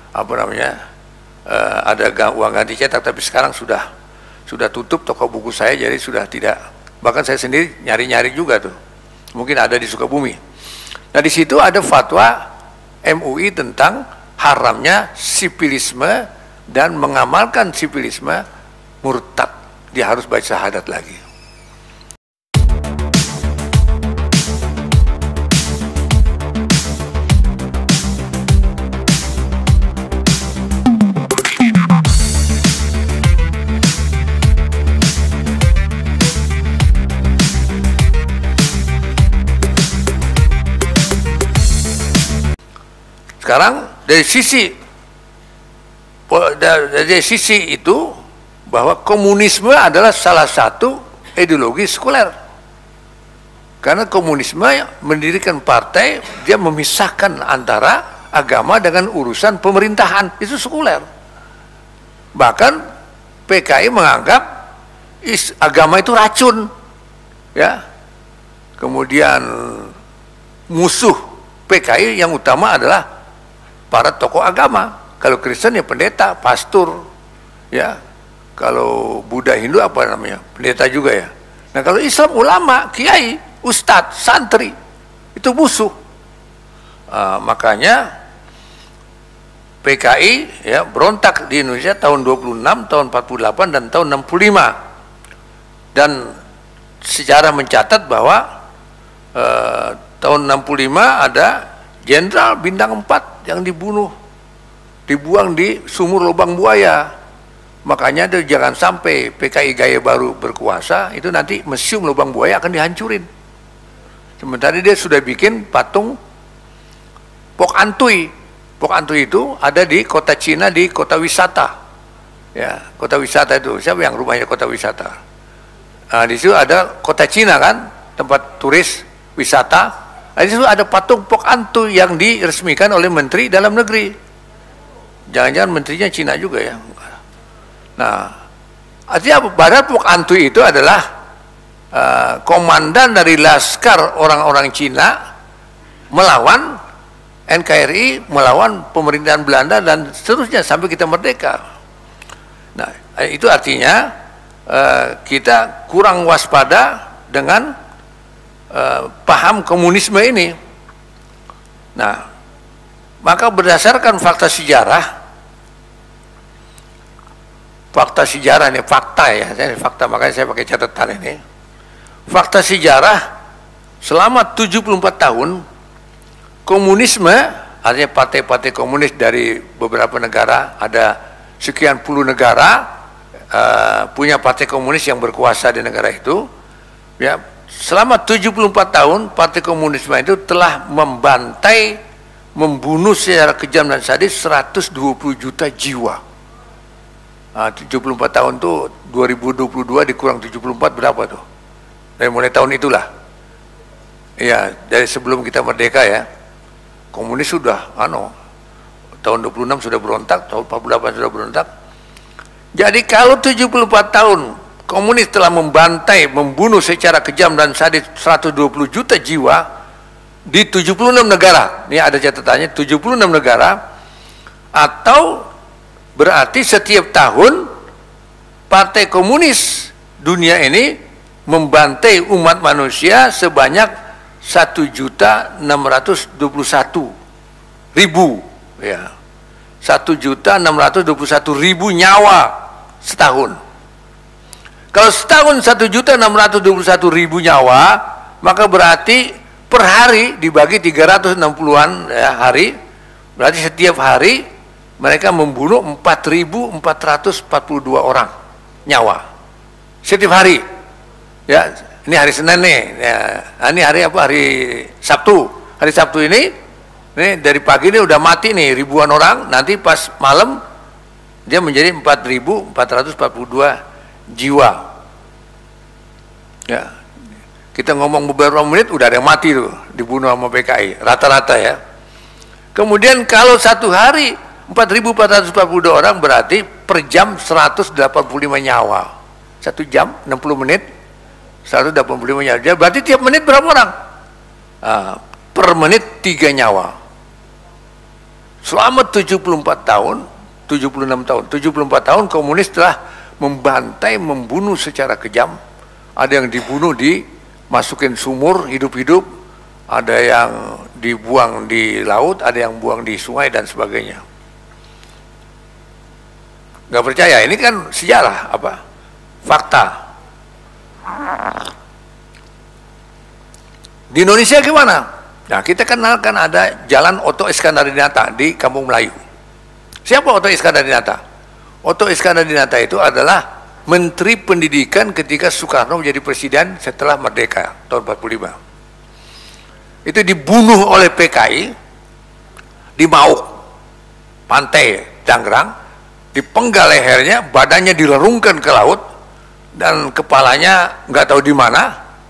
ada uang ganti cetak, tapi sekarang sudah tutup toko buku saya, jadi sudah tidak. Bahkan saya sendiri nyari-nyari juga tuh, mungkin ada di Sukabumi. Nah, di situ ada fatwa MUI tentang haramnya sipilisme, dan mengamalkan sipilisme murtad, dia harus baca syahadat lagi. Sekarang dari sisi itu, bahwa komunisme adalah salah satu ideologi sekuler. Karena komunisme mendirikan partai, dia memisahkan antara agama dengan urusan pemerintahan, itu sekuler. Bahkan PKI menganggap agama itu racun, ya. Kemudian musuh PKI yang utama adalah para tokoh agama. Kalau Kristen ya pendeta, pastor, ya. Kalau Buddha, Hindu apa namanya? Pendeta juga ya. Nah, kalau Islam ulama, kiai, ustadz, santri, itu musuh. Makanya PKI ya berontak di Indonesia tahun 26, tahun 48, dan tahun 65. Dan sejarah mencatat bahwa tahun 65 ada Jenderal Bintang 4 yang dibuang di sumur lubang buaya. Makanya itu jangan sampai PKI Gaya Baru berkuasa, itu nanti museum lubang buaya akan dihancurin. Sementara dia sudah bikin patung Pok Antui. Pok Antui itu ada di kota Cina, di kota wisata. Ya, kota wisata itu, siapa yang rumahnya kota wisata? Nah, di situ ada kota Cina kan, tempat turis wisata. Nah, di situ ada patung Pok Antui yang diresmikan oleh Menteri Dalam Negeri. Jangan-jangan menterinya Cina juga ya. Nah, artinya Barat Pok Antui itu adalah komandan dari laskar orang-orang Cina melawan NKRI, melawan pemerintahan Belanda dan seterusnya sampai kita merdeka. Nah, itu artinya kita kurang waspada dengan paham komunisme ini. Nah, maka berdasarkan fakta sejarah ini fakta ya, fakta, makanya saya pakai catatan ini. Fakta sejarah selama 74 tahun komunisme, artinya partai-partai komunis dari beberapa negara, ada sekian puluh negara punya partai komunis yang berkuasa di negara itu. Ya, selama 74 tahun partai komunisme itu telah membantai, membunuh secara kejam dan sadis 120 juta jiwa. 74 tahun tuh 2022 dikurang 74 berapa tuh? Dari mulai tahun itulah. Ya, dari sebelum kita merdeka ya. Komunis sudah tahun 26 sudah berontak, tahun 48 sudah berontak. Jadi kalau 74 tahun komunis telah membantai, membunuh secara kejam dan sadis 120 juta jiwa di 76 negara. Ini ada catatannya, 76 negara. Atau berarti setiap tahun Partai Komunis dunia ini membantai umat manusia sebanyak 1.621.000 ya. 1.621.000 nyawa setahun. Kalau setahun 1.621.000 nyawa, maka berarti per hari dibagi 360-an ya, hari, berarti setiap hari mereka membunuh 4.442 orang nyawa setiap hari. Ya, ini hari Senin nih. Ya, ini hari apa? Hari Sabtu. Hari Sabtu ini dari pagi ini udah mati nih ribuan orang. Nanti pas malam dia menjadi 4.442 jiwa. Ya, kita ngomong beberapa menit udah ada yang mati tuh, dibunuh sama PKI rata-rata ya. Kemudian kalau satu hari 4.442 orang berarti per jam 185 nyawa. 1 jam 60 menit 185 nyawa. Berarti tiap menit berapa orang? Per menit 3 nyawa. Selama 74 tahun, 76 tahun, 74 tahun komunis telah membantai, membunuh secara kejam. Ada yang dibunuh dimasukin sumur hidup-hidup, ada yang dibuang di laut, ada yang buang di sungai dan sebagainya. Nggak percaya, ini kan sejarah apa? Fakta. Di Indonesia gimana? Nah, kita kenal kan ada Jalan Oto Iskandar-Dinata di Kampung Melayu. Siapa Oto Iskandar-Dinata? Oto Iskandar-Dinata itu adalah Menteri Pendidikan ketika Soekarno menjadi presiden setelah merdeka tahun 45. Itu dibunuh oleh PKI di Mauk, pantai Tangerang, dipenggal lehernya, badannya dilerungkan ke laut, dan kepalanya nggak tahu di mana.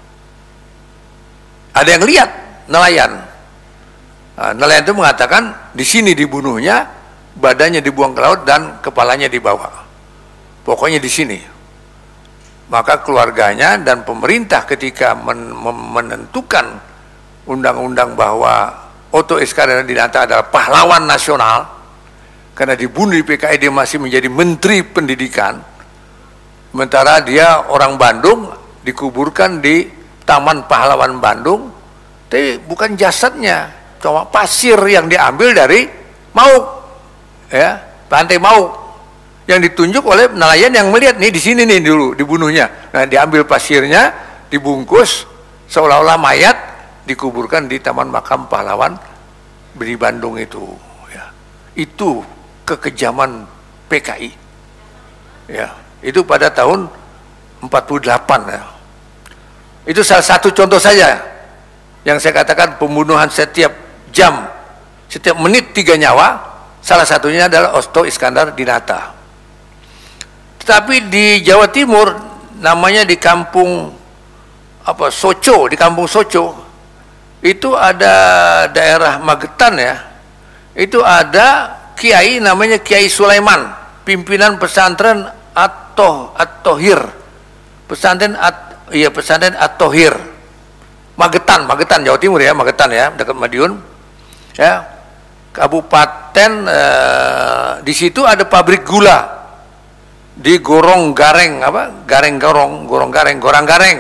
Ada yang lihat, nelayan. Nah, nelayan itu mengatakan di sini dibunuhnya, badannya dibuang ke laut dan kepalanya dibawa. Pokoknya di sini. Maka keluarganya dan pemerintah ketika menentukan undang-undang bahwa Oto Iskandar-Dinata adalah pahlawan nasional karena dibunuh di PKI, dia masih menjadi Menteri Pendidikan, sementara dia orang Bandung, dikuburkan di Taman Pahlawan Bandung, tapi bukan jasadnya, cuma pasir yang diambil dari Mauk, ya, pantai Mauk, yang ditunjuk oleh nelayan yang melihat nih di sini nih dulu dibunuhnya. Nah, diambil pasirnya, dibungkus seolah-olah mayat, dikuburkan di Taman Makam Pahlawan di Bandung itu. Ya. Itu kekejaman PKI. Ya, itu pada tahun 48 ya. Itu salah satu contoh saja yang saya katakan pembunuhan setiap jam, setiap menit 3 nyawa. Salah satunya adalah Oto Iskandar-Dinata. Tetapi di Jawa Timur, namanya di kampung apa, Soco, di kampung Soco, itu ada daerah Magetan ya, itu ada kiai namanya Kiai Sulaiman, pimpinan pesantren At-Tohir, pesantren At-Tohir, Magetan Jawa Timur ya, Magetan ya, dekat Madiun ya, kabupaten. Di situ ada pabrik gula di Gorong Gareng, apa, Gareng Gorang Gareng.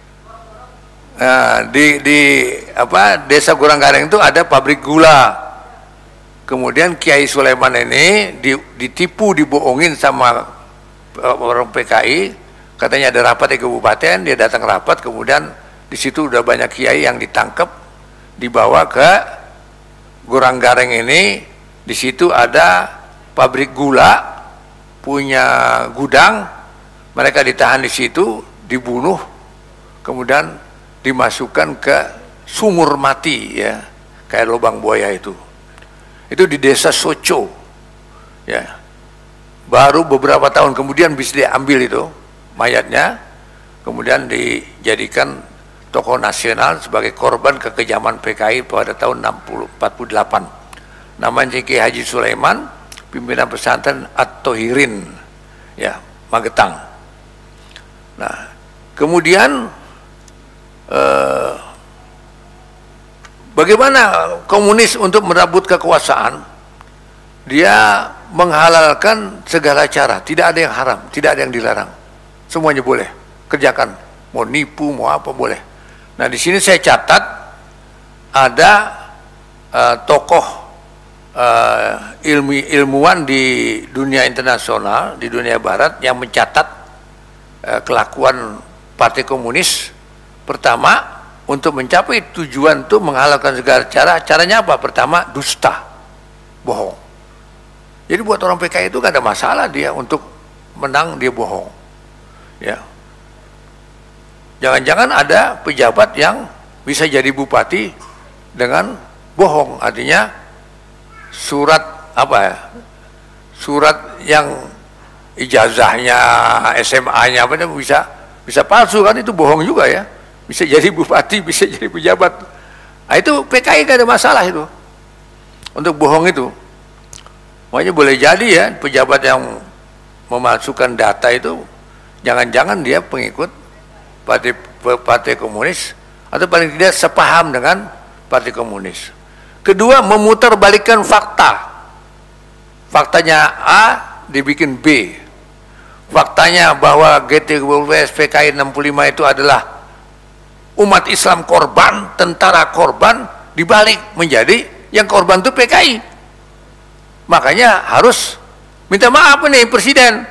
Nah, di apa, desa Gorang Gareng itu ada pabrik gula. Kemudian Kiai Sulaiman ini ditipu, dibohongin sama orang PKI, katanya ada rapat di kabupaten, dia datang rapat, kemudian di situ udah banyak kiai yang ditangkap, dibawa ke Gorang Gareng ini. Di situ ada pabrik gula, punya gudang, mereka ditahan di situ, dibunuh, kemudian dimasukkan ke sumur mati ya, kayak lubang buaya itu. Itu di desa Soco ya. baru beberapa tahun kemudian bisa diambil itu mayatnya, kemudian dijadikan tokoh nasional sebagai korban kekejaman PKI pada tahun 48. Namanya Kiai Haji Sulaiman, pimpinan pesantren At-Tohirin, ya, Magetang. Nah, kemudian bagaimana komunis untuk merebut kekuasaan? Dia menghalalkan segala cara, tidak ada yang haram, tidak ada yang dilarang, semuanya boleh kerjakan, mau nipu, mau apa boleh. Nah, di sini saya catat ada tokoh ilmuwan di dunia internasional, di dunia barat yang mencatat kelakuan Partai Komunis. Pertama, untuk mencapai tujuan itu menghalalkan segala cara. Caranya apa? Pertama, dusta, bohong. Jadi buat orang PKI itu gak ada masalah dia untuk menang, dia bohong. Ya, jangan-jangan ada pejabat yang bisa jadi bupati dengan bohong, artinya surat apa ya? Surat yang ijazahnya, SMA-nya apa bisa palsu kan, itu bohong juga ya. Bisa jadi bupati, bisa jadi pejabat. Nah, itu PKI gak ada masalah itu untuk bohong itu. Makanya boleh jadi ya pejabat yang memasukkan data itu jangan-jangan dia pengikut Partai Komunis atau paling tidak sepaham dengan Partai Komunis. Kedua, memutarbalikkan fakta. Faktanya A dibikin B. Faktanya bahwa GTWS PKI 65 itu adalah umat Islam korban, tentara korban, dibalik menjadi yang korban itu PKI. Makanya harus minta maaf nih Presiden.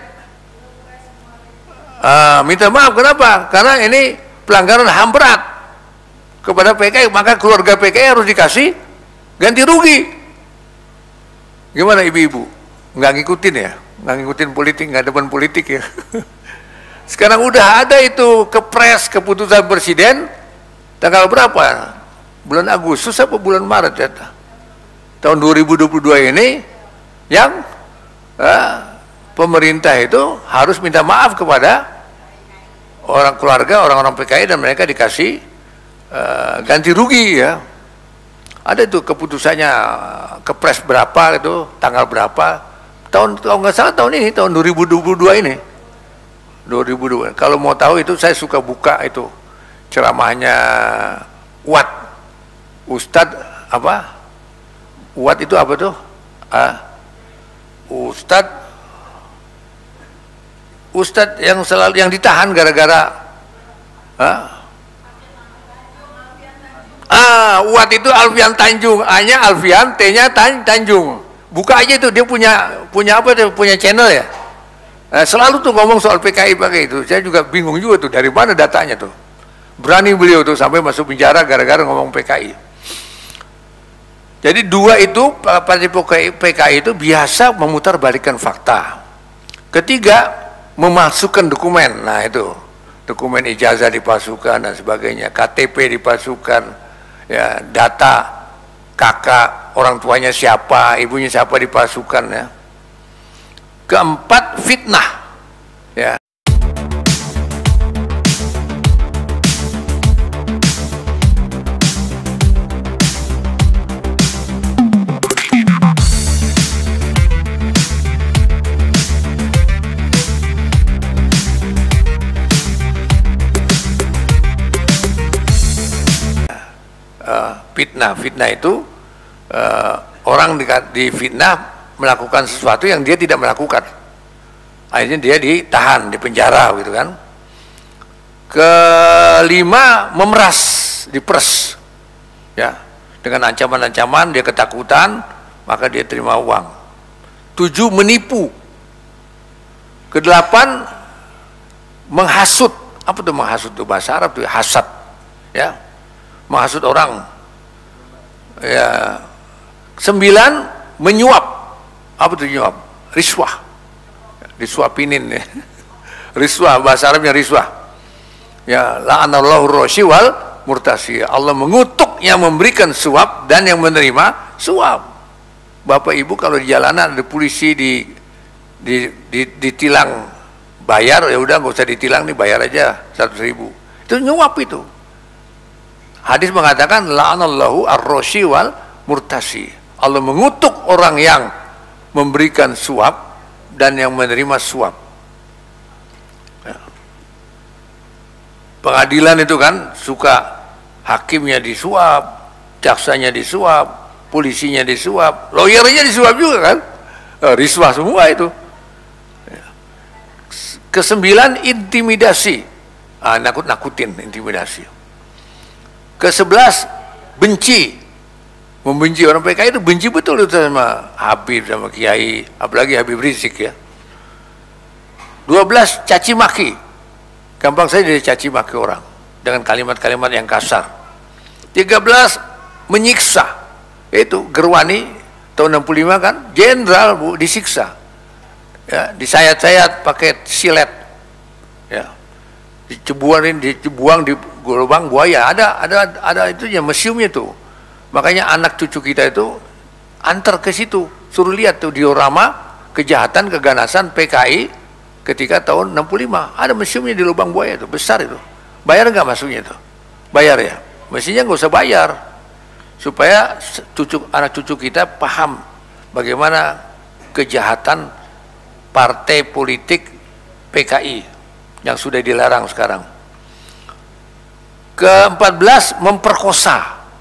Minta maaf kenapa? Karena ini pelanggaran HAM berat kepada PKI, maka keluarga PKI harus dikasih ganti rugi. Gimana ibu-ibu? Nggak ngikutin ya? Nggak ngikutin politik, nggak depan politik ya? Sekarang udah ada itu kepres keputusan Presiden tanggal berapa? Bulan Agustus apa bulan Maret ya? Tahun 2022 ini yang pemerintah itu harus minta maaf kepada orang keluarga, orang-orang PKI, dan mereka dikasih ganti rugi ya. Ada itu keputusannya, kepres berapa itu, tanggal berapa, tahun kalau nggak salah tahun ini, tahun 2022 ini. 2002. Kalau mau tahu itu saya suka buka itu ceramahnya Uwat. Ustadz apa? Uwat itu apa tuh? Ustadz yang selalu yang ditahan gara-gara Uwat itu Alfian Tanjung, A-nya Alfian, T-nya Tanjung. Buka aja itu, dia punya apa tuh, punya channel ya. Selalu tuh ngomong soal PKI pakai itu. Saya juga bingung juga tuh dari mana datanya tuh. Berani beliau tuh sampai masuk penjara gara-gara ngomong PKI. Jadi dua itu, partai PKI itu biasa memutarbalikkan fakta. Ketiga, memasukkan dokumen. Nah itu, dokumen ijazah dipasukan dan sebagainya, KTP dipasukan, ya, data kakak, orang tuanya siapa, ibunya siapa dipasukan ya. Keempat, fitnah. Ya. Fitnah itu orang difitnah melakukan sesuatu yang dia tidak melakukan, akhirnya dia ditahan, dipenjara gitu kan. Kelima, memeras, diperes ya, dengan ancaman-ancaman, dia ketakutan maka dia terima uang. 7, menipu. Kedelapan, menghasut. Apa tuh menghasut tuh, bahasa Arab tuh hasad ya, menghasut orang ya. 9, menyuap. Apa tuh nyuap? Riswah, disuapinin ya. Riswah, bahasa Arabnya riswah ya. La'anallahu rashi wal murtasi. Allah mengutuk yang memberikan suap dan yang menerima suap. Bapak ibu kalau di jalanan ada polisi ditilang bayar, ya udah nggak usah ditilang nih, bayar aja 100.000. Itu nyuap itu. Hadis mengatakan la'anallahu ar-rashi wal murtasi. Allah mengutuk orang yang memberikan suap dan yang menerima suap. Ya. Pengadilan itu kan suka hakimnya disuap, jaksanya disuap, polisinya disuap, lawyernya disuap juga kan. Riswah semua itu. Kesembilan, intimidasi. Nakut-nakutin, intimidasi. Ke-11, benci. Membenci. Orang PKI itu benci betul itu sama Habib, sama Kiai, apalagi Habib Rizik ya. 12, caci maki. Gampang saja dia caci maki orang dengan kalimat-kalimat yang kasar. 13, menyiksa. Itu Gerwani tahun 65 kan, jenderal Bu, disiksa. Ya, disayat-sayat pakai silet. Ya. Dibuang di lubang buaya. Ada itunya, museumnya tuh. Makanya anak cucu kita itu antar ke situ, suruh lihat tuh diorama kejahatan keganasan PKI ketika tahun 65. Ada museumnya di lubang buaya itu, besar itu. Bayar nggak masuknya itu? Bayar ya. Mestinya nggak usah bayar, supaya anak cucu kita paham bagaimana kejahatan partai politik PKI yang sudah dilarang sekarang. Ke-14, memperkosa.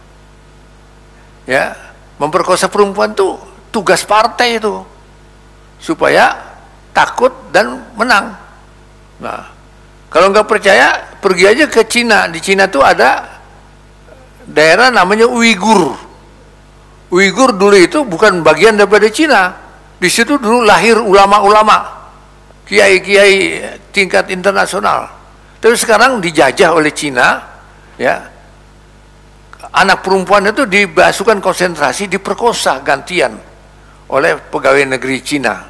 Ya, memperkosa perempuan tuh tugas partai itu, supaya takut dan menang. Nah, kalau nggak percaya, pergi aja ke Cina. Di Cina tuh ada daerah namanya Uighur. Uighur dulu itu bukan bagian daripada Cina. Di situ dulu lahir ulama-ulama, kiai-kiai tingkat internasional. Tapi sekarang dijajah oleh Cina, ya. Anak perempuan itu dimasukkan konsentrasi, diperkosa gantian oleh pegawai negeri Cina.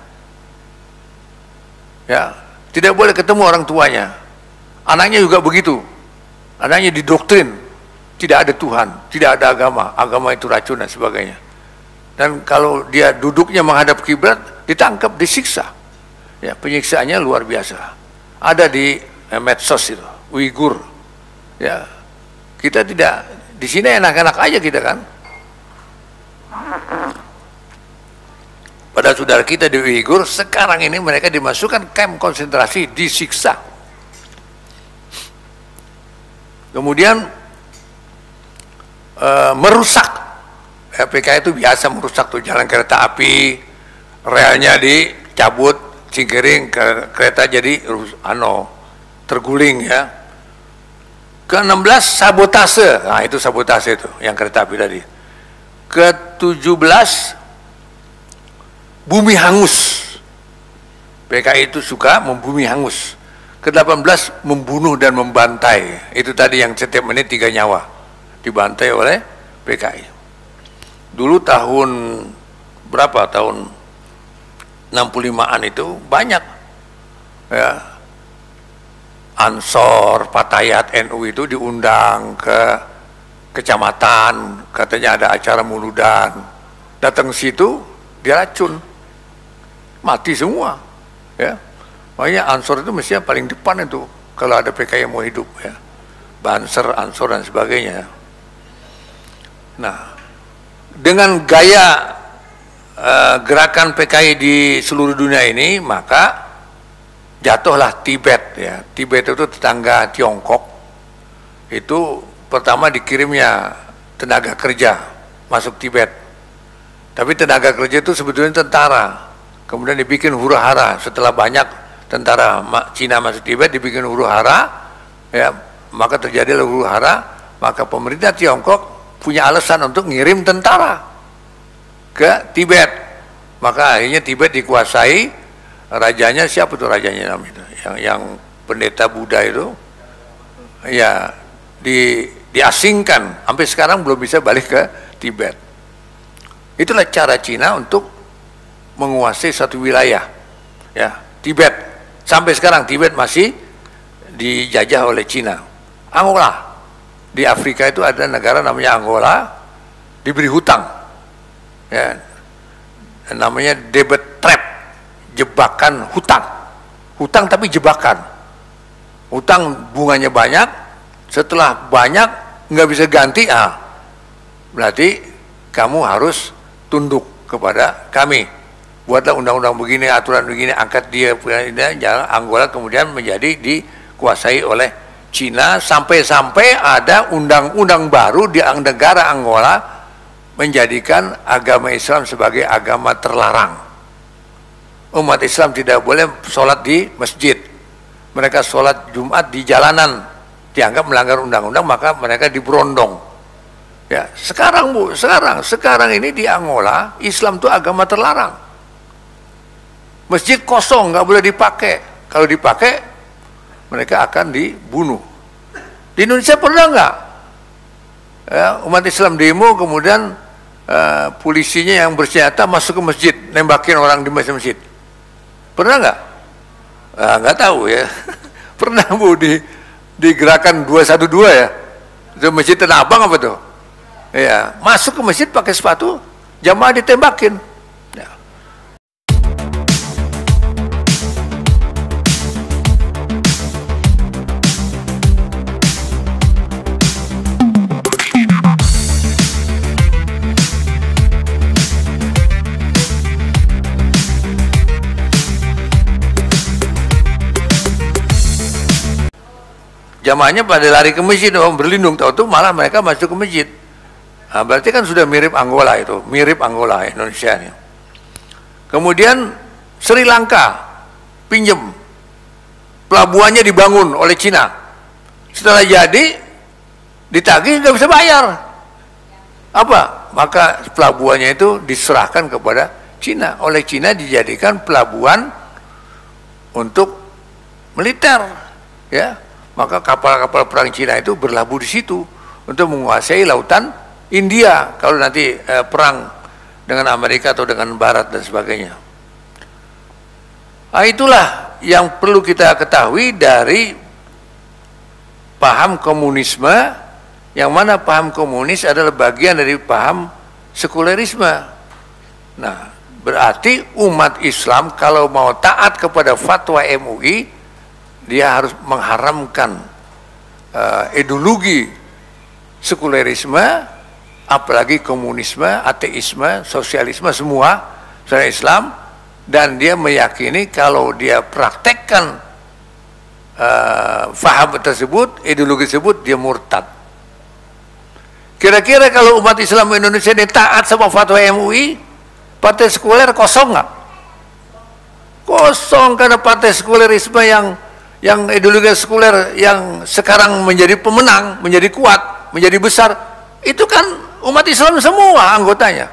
Ya, tidak boleh ketemu orang tuanya. Anaknya juga begitu. Anaknya didoktrin. Tidak ada Tuhan, tidak ada agama, agama itu racun dan sebagainya. Dan kalau dia duduknya menghadap kiblat, ditangkap, disiksa. Ya, penyiksaannya luar biasa. Ada di medsos itu, Uighur. Ya, kita tidak, di sini enak-enak aja kita kan. Pada saudara kita di Uighur, sekarang ini mereka dimasukkan kamp konsentrasi, disiksa. Kemudian merusak. PKI itu biasa merusak tuh jalan kereta api, relnya dicabut, cingkiring, kereta jadi terguling ya. Ke-16, sabotase. Nah, itu sabotase itu yang kereta api tadi. Ke-17, bumi hangus. PKI itu suka membumi hangus. Ke-18, membunuh dan membantai. Itu tadi yang setiap menit 3 nyawa dibantai oleh PKI. Dulu tahun berapa? Tahun 65-an itu banyak ya, Ansor, Patayat NU itu diundang ke kecamatan, katanya ada acara muludan. Datang situ diracun, mati semua. Ya, makanya Ansor itu mestinya paling depan itu kalau ada PKI yang mau hidup ya. Banser, Ansor dan sebagainya. Nah, dengan gaya gerakan PKI di seluruh dunia ini, maka jatuhlah Tibet ya. Tibet itu tetangga Tiongkok. Itu pertama dikirimnya tenaga kerja masuk Tibet. Tapi tenaga kerja itu sebetulnya tentara. Kemudian dibikin huru-hara. Setelah banyak tentara Cina masuk Tibet, dibikin huru-hara ya, maka terjadilah huru-hara. Maka pemerintah Tiongkok punya alasan untuk ngirim tentara ke Tibet. Maka akhirnya Tibet dikuasai, rajanya siapa tuh rajanya namanya, yang pendeta Buddha itu ya diasingkan, sampai sekarang belum bisa balik ke Tibet. Itulah cara Cina untuk menguasai satu wilayah ya, Tibet. Sampai sekarang Tibet masih dijajah oleh Cina. Angola di Afrika itu ada negara namanya Angola, diberi hutang ya, namanya debit trap. jebakan hutang. Hutang tapi jebakan. Hutang bunganya banyak, setelah banyak nggak bisa ganti, berarti kamu harus tunduk kepada kami. Buatlah undang-undang begini, aturan begini, angkat dia, jalan Angola kemudian menjadi dikuasai oleh Cina, sampai-sampai ada undang-undang baru di negara Angola menjadikan agama Islam sebagai agama terlarang. Umat Islam tidak boleh sholat di masjid. Mereka sholat Jumat di jalanan, dianggap melanggar undang-undang, maka mereka diberondong. Ya, sekarang Bu, sekarang ini di Angola Islam itu agama terlarang. Masjid kosong, nggak boleh dipakai. Kalau dipakai, mereka akan dibunuh. Di Indonesia pernah nggak? Ya, umat Islam demo, kemudian polisinya yang bersenjata masuk ke masjid, nembakin orang di masjid. Pernah nggak? Nggak tahu ya. Pernah Bu di gerakan 212 ya. Itu masjid Tanah Abang apa tuh? Ya, masuk ke masjid pakai sepatu, jamaah ditembakin. Ya. Jamaahnya pada lari ke masjid, berlindung, tahu-tahu malah mereka masuk ke masjid. Nah, berarti kan sudah mirip Angola itu, mirip Angola Indonesia ini. Kemudian Sri Lanka pinjem, pelabuhannya dibangun oleh Cina. Setelah jadi, ditagih nggak bisa bayar. Apa? Maka pelabuhannya itu diserahkan kepada Cina. Oleh Cina dijadikan pelabuhan untuk militer, ya. Maka kapal-kapal perang Cina itu berlabuh di situ untuk menguasai lautan India kalau nanti perang dengan Amerika atau dengan Barat dan sebagainya. Nah, itulah yang perlu kita ketahui dari paham komunisme, yang mana paham komunis adalah bagian dari paham sekulerisme. Nah, berarti umat Islam kalau mau taat kepada fatwa MUI, dia harus mengharamkan ideologi sekulerisme, apalagi komunisme, ateisme, sosialisme, semua secara Islam, dan dia meyakini kalau dia praktekkan faham tersebut, ideologi tersebut, dia murtad. Kira-kira kalau umat Islam Indonesia ini taat sama fatwa MUI, partai sekuler kosong nggak? Kosong, karena partai sekulerisme yang ideologi sekuler yang sekarang menjadi pemenang, menjadi kuat, menjadi besar, itu kan umat Islam semua anggotanya.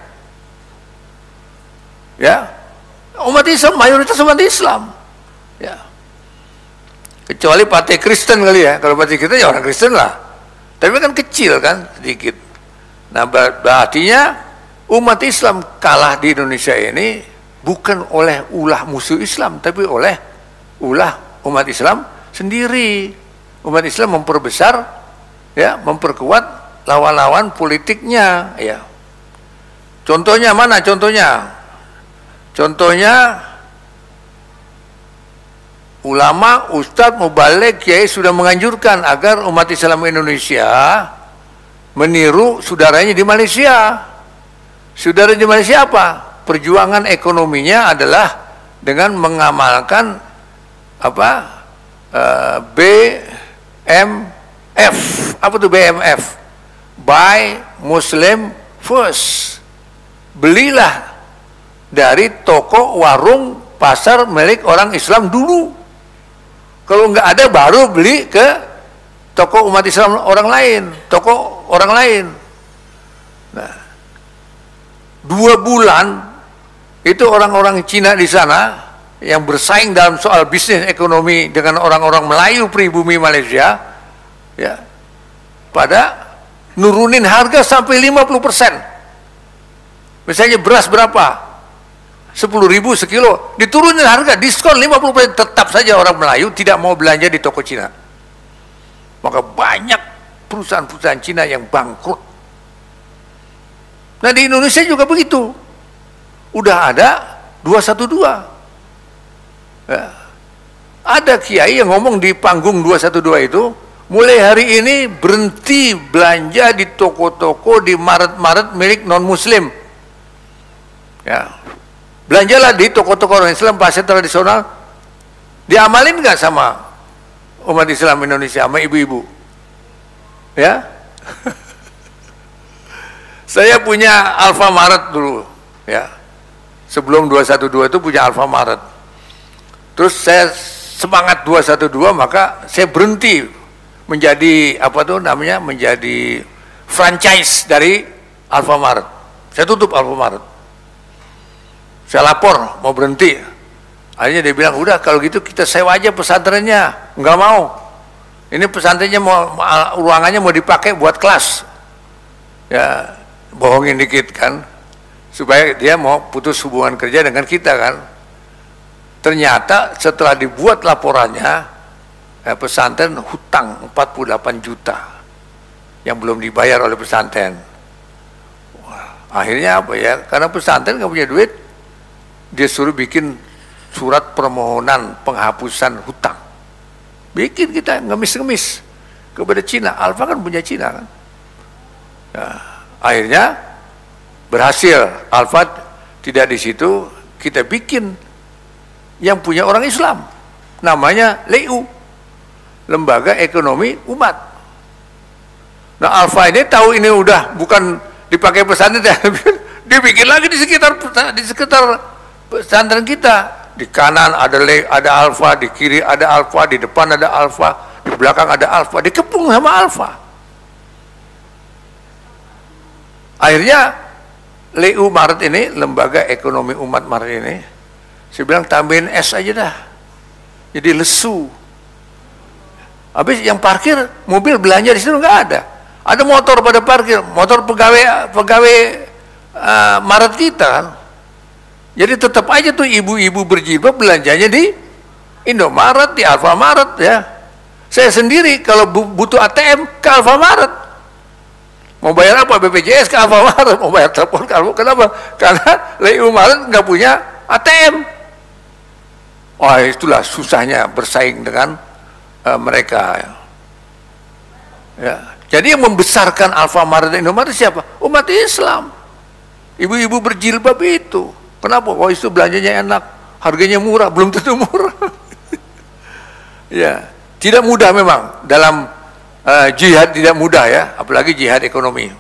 Ya, umat Islam, mayoritas umat Islam. Ya, kecuali partai Kristen kali ya. Kalau partai Kristen ya orang Kristen lah, tapi kan kecil kan, sedikit. Nah, berartinya umat Islam kalah di Indonesia ini bukan oleh ulah musuh Islam, tapi oleh ulah umat Islam sendiri. Umat Islam memperbesar, ya, memperkuat lawan-lawan politiknya, ya. Contohnya mana? Contohnya ulama, ustadz, mubalik, kiai sudah menganjurkan agar umat Islam Indonesia meniru saudaranya di Malaysia. Saudara di Malaysia apa? Perjuangan ekonominya adalah dengan mengamalkan BMF. Apa tuh BMF? Buy Muslim First. Belilah dari toko, warung, pasar milik orang Islam dulu. Kalau nggak ada baru beli ke toko umat Islam orang lain, toko orang lain. Nah, 2 bulan itu orang-orang Cina di sana yang bersaing dalam soal bisnis ekonomi dengan orang-orang Melayu pribumi Malaysia, ya, pada nurunin harga sampai 50%. Misalnya beras berapa? 10.000 sekilo, diturunin harga, diskon 50%. Tetap saja orang Melayu tidak mau belanja di toko Cina. Maka banyak perusahaan-perusahaan Cina yang bangkrut. Nah, di Indonesia juga begitu. Udah ada 212. Ya. Ada kiai yang ngomong di panggung 212 itu, mulai hari ini berhenti belanja di toko-toko di Maret-Maret milik non-muslim. Ya. Belanjalah di toko-toko orang Islam pasar tradisional. Diamalin nggak sama umat Islam Indonesia, sama ibu-ibu? Ya. Saya punya Alfamaret dulu, ya. Sebelum 212 itu punya Alfamaret. Terus saya semangat 212, maka saya berhenti menjadi apa tuh namanya, menjadi franchise dari Alfamaret. Saya tutup Alfamaret. Saya lapor mau berhenti. Akhirnya dia bilang, udah kalau gitu kita sewa aja pesantrennya. Enggak mau. Ini pesantrennya mau ruangannya mau dipakai buat kelas. Ya, bohongin dikit kan, supaya dia mau putus hubungan kerja dengan kita kan. Ternyata setelah dibuat laporannya, pesantren hutang 48 juta yang belum dibayar oleh pesantren. Wah, akhirnya apa ya, karena pesantren nggak punya duit, dia suruh bikin surat permohonan penghapusan hutang. Bikin kita ngemis-ngemis kepada Cina. Alfa kan punya Cina kan. Nah, akhirnya berhasil. Alfa tidak di situ, kita bikin yang punya orang Islam, namanya LEU, Lembaga Ekonomi Umat. Nah, Alfa ini tahu ini udah bukan dipakai pesantren, dia bikin lagi di sekitar pesantren kita. Di kanan ada Alfa, di kiri ada Alfa, di depan ada Alfa, di belakang ada Alfa, dikepung sama Alfa. Akhirnya LEU Maret ini, Lembaga Ekonomi Umat Maret ini, saya bilang tambahin S aja dah, jadi lesu. Habis yang parkir mobil belanja di situ nggak ada. Ada motor pada parkir, motor pegawai Maret kita kan. Jadi tetap aja tuh ibu-ibu berjilbab belanjanya di Indomaret, di Alfamaret ya. Saya sendiri kalau butuh ATM ke Alfamaret. Mau bayar apa? BPJS ke Alfamaret, mau bayar telepon ke Alfamaret. Kenapa? Karena LEU Maret nggak punya ATM. Wah, itulah susahnya bersaing dengan mereka. Ya. Jadi yang membesarkan Alfamaret dan Indomaret siapa? Umat Islam. Ibu-ibu berjilbab itu. Kenapa? Wah, itu belanjanya enak, harganya murah. Belum tentu murah. Ya, tidak mudah memang dalam jihad, tidak mudah ya, apalagi jihad ekonomi.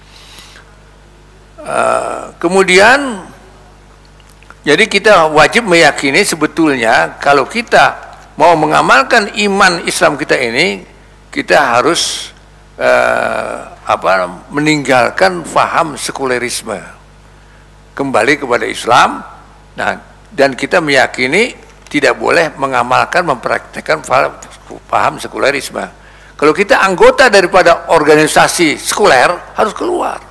Kemudian jadi kita wajib meyakini sebetulnya kalau kita mau mengamalkan iman Islam kita ini, kita harus meninggalkan faham sekulerisme, kembali kepada Islam. Nah, dan kita meyakini tidak boleh mengamalkan, mempraktikkan paham sekulerisme. Kalau kita anggota daripada organisasi sekuler, harus keluar.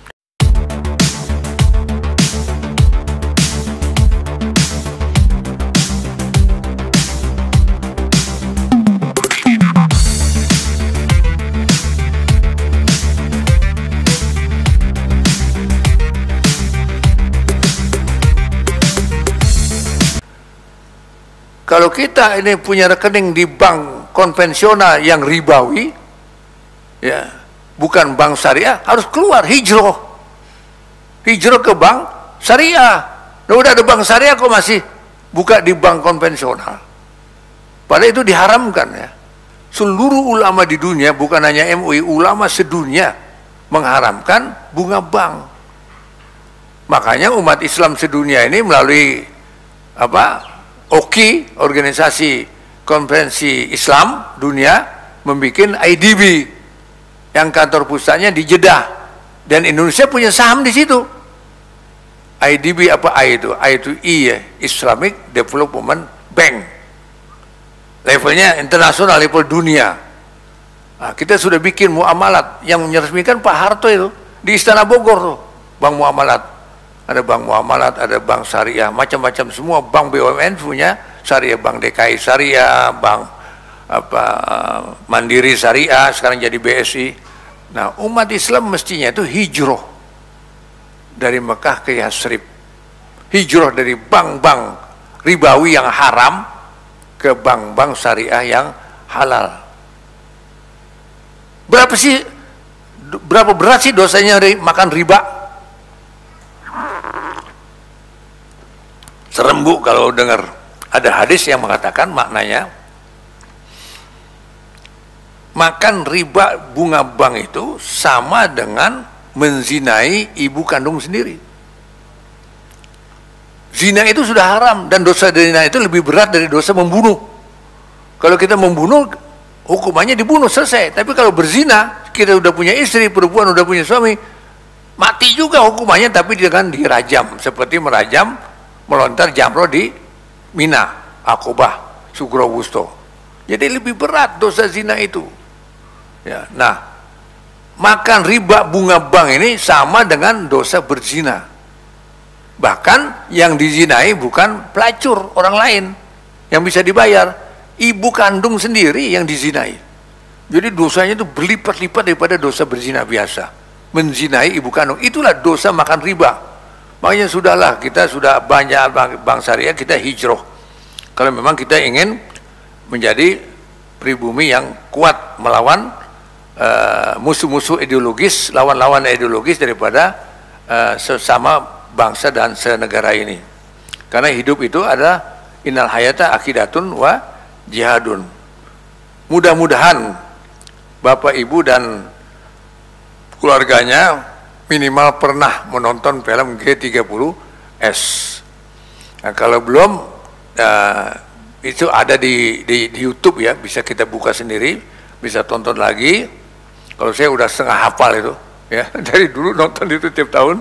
Kalau kita ini punya rekening di bank konvensional yang ribawi, ya, bukan bank syariah, harus keluar, hijrah ke bank syariah. Nah, udah ada bank syariah kok masih buka di bank konvensional? Padahal itu diharamkan ya. Seluruh ulama di dunia, bukan hanya MUI, ulama sedunia mengharamkan bunga bank. Makanya umat Islam sedunia ini melalui OKI, Organisasi Konferensi Islam Dunia, membuat IDB yang kantor pusatnya di Jeddah, dan Indonesia punya saham di situ. IDB apa I itu? I itu I ya, Islamic Development Bank. Levelnya internasional, level dunia. Nah, kita sudah bikin muamalat yang meresmikan Pak Harto itu di Istana Bogor tuh, bank muamalat. Ada bank muamalat, ada bank syariah, macam-macam semua bank BUMN punya syariah, bank DKI syariah, bank Mandiri syariah, sekarang jadi BSI. Nah, umat Islam mestinya itu hijrah dari Mekah ke Yasrib, hijrah dari bank-bank ribawi yang haram ke bank-bank syariah yang halal. Berapa berat sih dosanya makan riba? Serem Bu kalau dengar. Ada hadis yang mengatakan maknanya makan riba bunga bank itu sama dengan menzinai ibu kandung sendiri. Zina itu sudah haram dan dosa zina itu lebih berat dari dosa membunuh. Kalau kita membunuh hukumannya dibunuh selesai. Tapi kalau berzina, kita udah punya istri, perempuan udah punya suami, mati juga hukumannya tapi dengan dirajam seperti melontar jamroh di Mina, Aqobah, Sugro Wusto. Jadi lebih berat dosa zina itu. Ya, nah, makan riba bunga bank ini sama dengan dosa berzina. Bahkan yang dizinai bukan pelacur orang lain yang bisa dibayar, ibu kandung sendiri yang dizinai. Jadi dosanya itu berlipat-lipat daripada dosa berzina biasa. Menzinai ibu kandung, itulah dosa makan riba. Makanya sudahlah, kita sudah banyak bank syariah, kita hijrah. Kalau memang kita ingin menjadi pribumi yang kuat melawan musuh-musuh ideologis, lawan-lawan ideologis daripada sesama bangsa dan senegara ini. Karena hidup itu adalah innal hayata akidatun wa jihadun. Mudah-mudahan Bapak Ibu dan keluarganya minimal pernah menonton film G30S. Nah, kalau belum, itu ada di YouTube ya, bisa kita buka sendiri, bisa tonton lagi. Kalau saya udah setengah hafal itu, ya dari dulu nonton itu tiap tahun.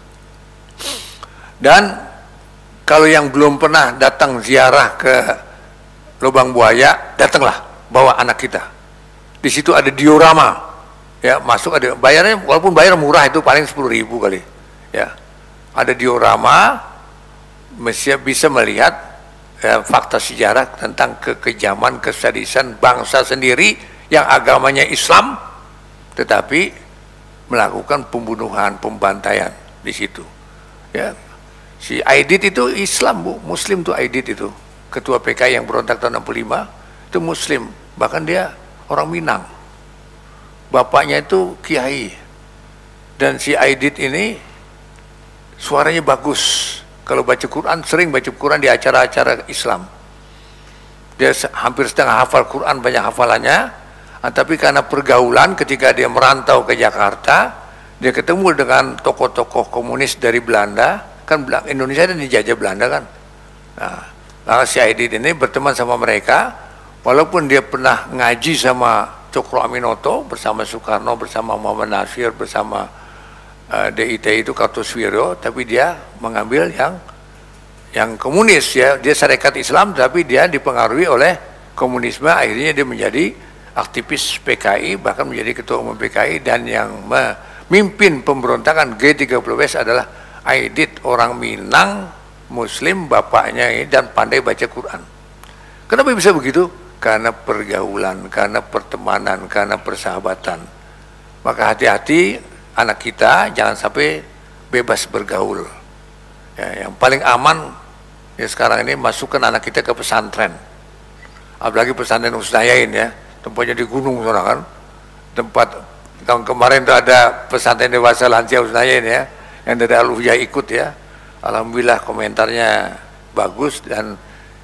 Dan kalau yang belum pernah datang ziarah ke Lubang Buaya, datanglah, bawa anak kita. Di situ ada diorama. Ya, masuk ada bayarnya, walaupun bayar murah itu paling 10.000 kali. Ya, ada diorama, bisa melihat fakta sejarah tentang kekejaman, kesadisan bangsa sendiri yang agamanya Islam, tetapi melakukan pembunuhan, pembantaian di situ. Ya, si Aidit itu Islam Bu, Muslim tuh Aidit itu, ketua PKI yang berontak tahun 65 itu Muslim, bahkan dia orang Minang. Bapaknya itu kiai, dan si Aidit ini suaranya bagus. Kalau baca Quran, sering baca Quran di acara-acara Islam. Dia hampir setengah hafal Quran, banyak hafalannya. Tapi karena pergaulan ketika dia merantau ke Jakarta, dia ketemu dengan tokoh-tokoh komunis dari Belanda. Kan Indonesia ini dijajah Belanda kan. Nah, si Aidit ini berteman sama mereka, walaupun dia pernah ngaji sama Cokro Aminoto bersama Soekarno, bersama Muhammad Nasir, bersama DIT itu Kartosuwiryo, tapi dia mengambil yang komunis ya. Dia syarikat Islam tapi dia dipengaruhi oleh komunisme. Akhirnya dia menjadi aktivis PKI, bahkan menjadi ketua umum PKI, dan yang memimpin pemberontakan G30S adalah Aidit, orang Minang, Muslim, bapaknya ini, dan pandai baca Quran. Kenapa bisa begitu? Karena pergaulan, karena pertemanan, karena persahabatan. Maka hati-hati anak kita jangan sampai bebas bergaul. Ya, yang paling aman ya sekarang ini masukkan anak kita ke pesantren. Apalagi pesantren Husnayain ya, tempatnya di gunung sana kan. Tempat tahun kemarin itu ada pesantren dewasa lansia Husnayain ya, yang dari Al-Hujah ikut ya. Alhamdulillah komentarnya bagus, dan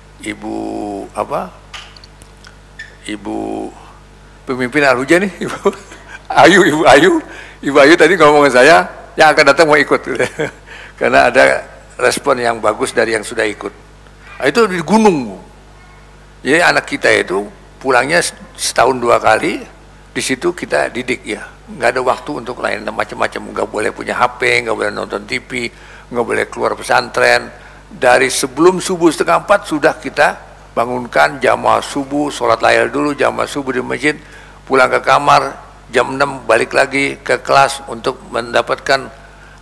Ibu pemimpin Al-Hujah nih, Ibu Ayu tadi ngomong ke saya, yang akan datang mau ikut, karena ada respon yang bagus dari yang sudah ikut. Nah, itu di gunung. Jadi anak kita itu pulangnya setahun 2 kali, di situ kita didik ya, nggak ada waktu untuk lain macam-macam, nggak boleh punya HP, nggak boleh nonton TV, nggak boleh keluar pesantren. Dari sebelum subuh 3:30 sudah kita bangunkan jamaah subuh, sholat layar dulu, jamaah subuh di masjid, pulang ke kamar, jam 6 balik lagi ke kelas untuk mendapatkan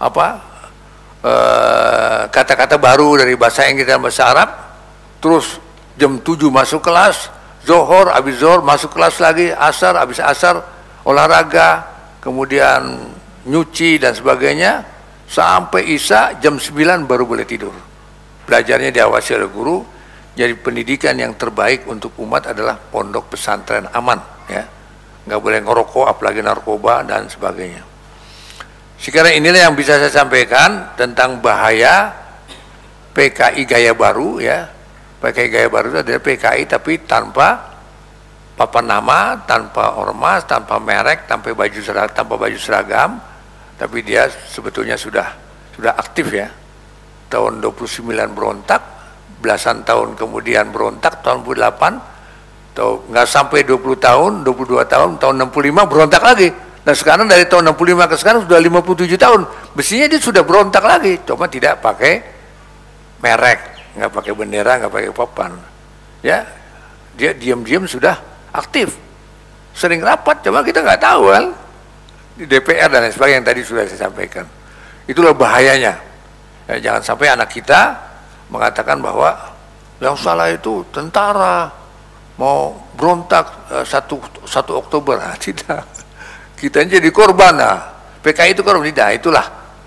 kata-kata baru dari bahasa Inggris dan bahasa Arab. Terus jam 7 masuk kelas, Zohor, habis Zohor masuk kelas lagi, Asar, habis Asar olahraga, kemudian nyuci dan sebagainya, sampai Isya jam 9 baru boleh tidur. Belajarnya diawasi oleh guru. Jadi pendidikan yang terbaik untuk umat adalah pondok pesantren aman, ya. Nggak boleh ngerokok, apalagi narkoba dan sebagainya. Sekarang inilah yang bisa saya sampaikan tentang bahaya PKI gaya baru, ya. PKI gaya baru itu adalah PKI tapi tanpa papan nama, tanpa ormas, tanpa merek, tanpa baju seragam, tapi dia sebetulnya sudah aktif, ya. Tahun 29 berontak, belasan tahun kemudian berontak, tahun 28, nggak sampai 20 tahun, 22 tahun, tahun 65 berontak lagi. Nah sekarang dari tahun 65 ke sekarang sudah 57 tahun, mestinya dia sudah berontak lagi, cuma tidak pakai merek, nggak pakai bendera, nggak pakai papan, ya. Dia diam-diam sudah aktif, sering rapat, cuma kita nggak tahu kan, di DPR dan lain sebagainya yang tadi sudah saya sampaikan. Itulah bahayanya. Ya, jangan sampai anak kita mengatakan bahwa yang salah itu tentara mau berontak 1 Oktober. Nah, tidak, kita jadi korban. Nah, PKI itu korban, tidak. Itulah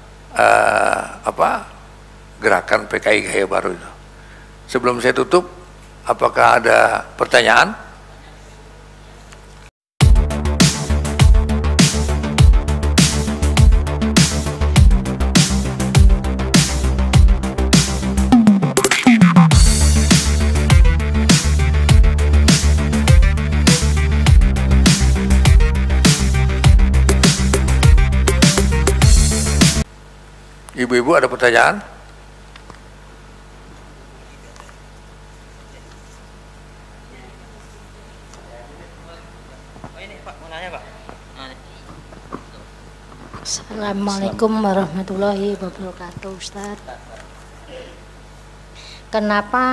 gerakan PKI gaya baru itu. Sebelum saya tutup, apakah ada pertanyaan? Ibu-ibu ada pertanyaan? Assalamualaikum warahmatullahi wabarakatuh, Ustaz. Kenapa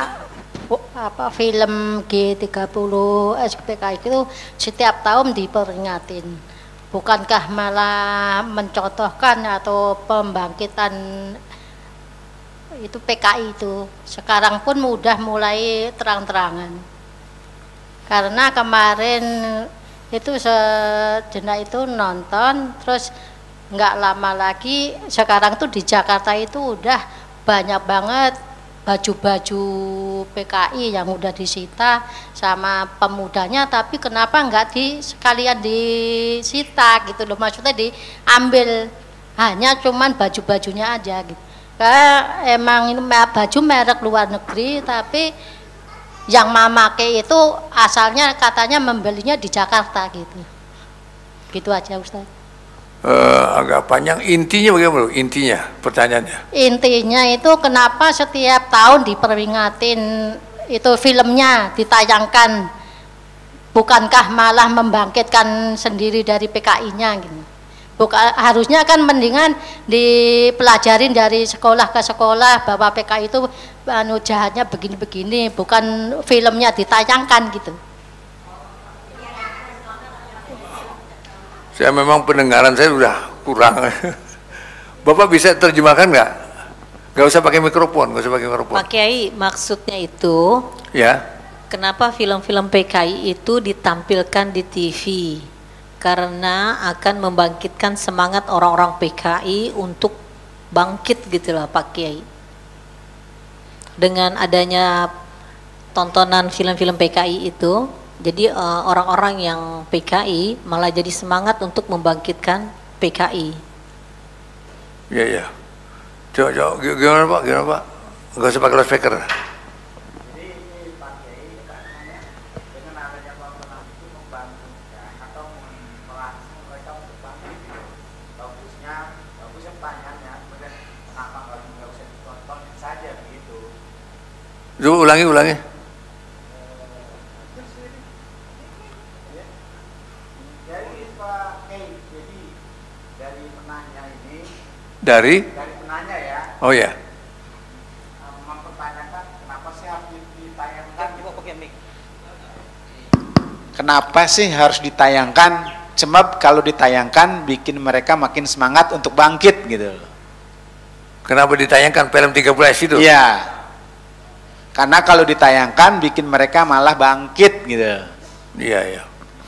film G30 SPK itu setiap tahun diperingatin? Bukankah malah mencontohkan atau pembangkitan itu PKI itu sekarang pun udah mulai terang-terangan? Karena kemarin itu sejenak itu nonton, terus nggak lama lagi sekarang tuh di Jakarta itu udah banyak banget baju-baju PKI yang udah disita sama pemudanya, tapi kenapa nggak sekalian disita gitu loh, maksudnya diambil hanya cuman baju-bajunya aja gitu. Karena emang ini baju merek luar negeri, tapi yang memakai itu asalnya katanya membelinya di Jakarta gitu. Gitu aja, Ustaz. Agak panjang. Intinya bagaimana? Intinya pertanyaannya. Intinya itu kenapa setiap tahun diperingatin itu filmnya ditayangkan? Bukankah malah membangkitkan sendiri dari PKI-nya gitu? Harusnya kan mendingan dipelajarin dari sekolah ke sekolah bahwa PKI itu jahatnya begini-begini, bukan filmnya ditayangkan gitu. Saya memang pendengaran saya sudah kurang. Bapak bisa terjemahkan nggak? Nggak usah pakai mikrofon, nggak usah pakai mikrofon. Pak Kiai, maksudnya itu, ya. Kenapa film-film PKI itu ditampilkan di TV? Karena akan membangkitkan semangat orang-orang PKI untuk bangkit gitu lah, Pak Kiai. Dengan adanya tontonan film-film PKI itu, jadi orang-orang yang PKI malah jadi semangat untuk membangkitkan PKI. Iya, iya. Coba, gimana Pak? Gimana Pak? Nggak usah pakai loudspeaker. Jadi Pak Kiai dengan adanya tontonan itu membantu atau melatih mereka untuk bangkit. Bagusnya pertanyaannya, kemudian kenapa nggak usah ditonton saja begitu? Coba ulangi. Dari penanya ya. Oh ya. Mempertanyakan kenapa sih harus ditayangkan? Kenapa sih harus ditayangkan? Sebab kalau ditayangkan bikin mereka makin semangat untuk bangkit gitu. Kenapa ditayangkan film 13 itu? Iya. Karena kalau ditayangkan bikin mereka malah bangkit gitu. Iya, iya.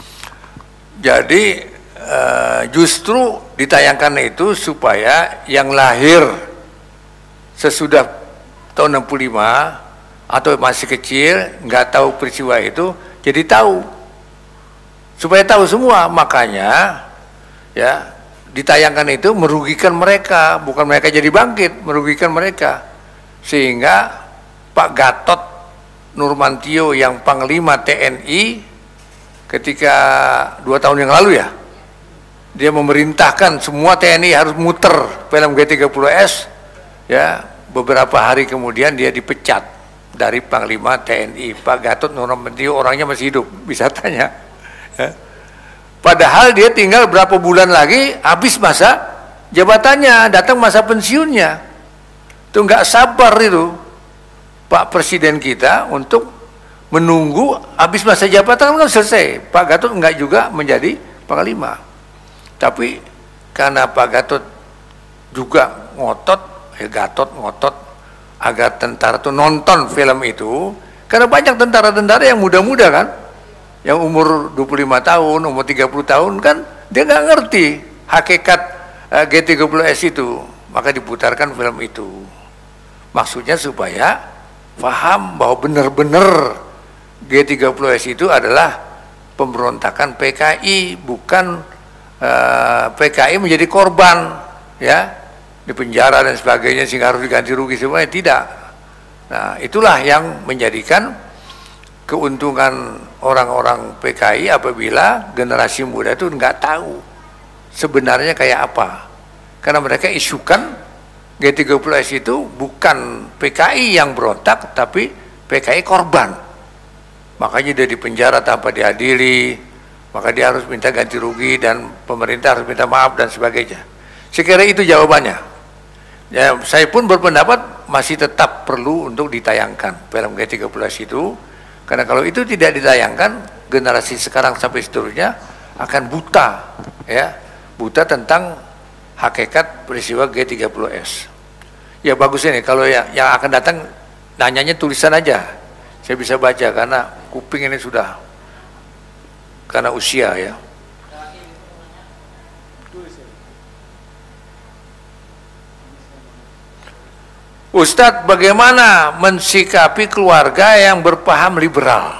Jadi justru ditayangkan itu supaya yang lahir sesudah tahun 65 atau masih kecil nggak tahu peristiwa itu, jadi tahu, supaya tahu semua. Makanya ya ditayangkan itu merugikan mereka, bukan mereka jadi bangkit, merugikan mereka. Sehingga Pak Gatot Nurmantio yang Panglima TNI ketika 2 tahun yang lalu ya, dia memerintahkan semua TNI harus muter film G30S ya. Beberapa hari kemudian dia dipecat dari Panglima TNI. Pak Gatot Nurmantio orangnya masih hidup, bisa tanya ya. Padahal dia tinggal berapa bulan lagi habis masa jabatannya, datang masa pensiunnya. Itu nggak sabar itu Pak Presiden kita untuk menunggu habis masa jabatan kan selesai. Pak Gatot nggak juga menjadi Panglima. Tapi karena Pak Gatot juga Gatot ngotot agar tentara itu nonton film itu, karena banyak tentara-tentara yang muda-muda kan, yang umur 25 tahun, umur 30 tahun kan, dia nggak ngerti hakikat G30S itu, maka diputarkan film itu. Maksudnya supaya paham bahwa benar-benar G30S itu adalah pemberontakan PKI, bukan PKI menjadi korban ya, dipenjara dan sebagainya sehingga harus diganti rugi semuanya, tidak. Nah, itulah yang menjadikan keuntungan orang-orang PKI apabila generasi muda itu nggak tahu sebenarnya kayak apa, karena mereka isukan G30S itu bukan PKI yang berontak, tapi PKI korban. Makanya dia dipenjara tanpa diadili, maka dia harus minta ganti rugi dan pemerintah harus minta maaf dan sebagainya. Sekira itu jawabannya. Ya, saya pun berpendapat masih tetap perlu untuk ditayangkan film G30S itu, karena kalau itu tidak ditayangkan, generasi sekarang sampai seterusnya akan buta, ya, buta tentang hakikat peristiwa G30S. Ya bagus ini kalau yang akan datang nanyanya tulisan aja, saya bisa baca karena kuping ini sudah karena usia ya. Ustadz, bagaimana mensikapi keluarga yang berpaham liberal?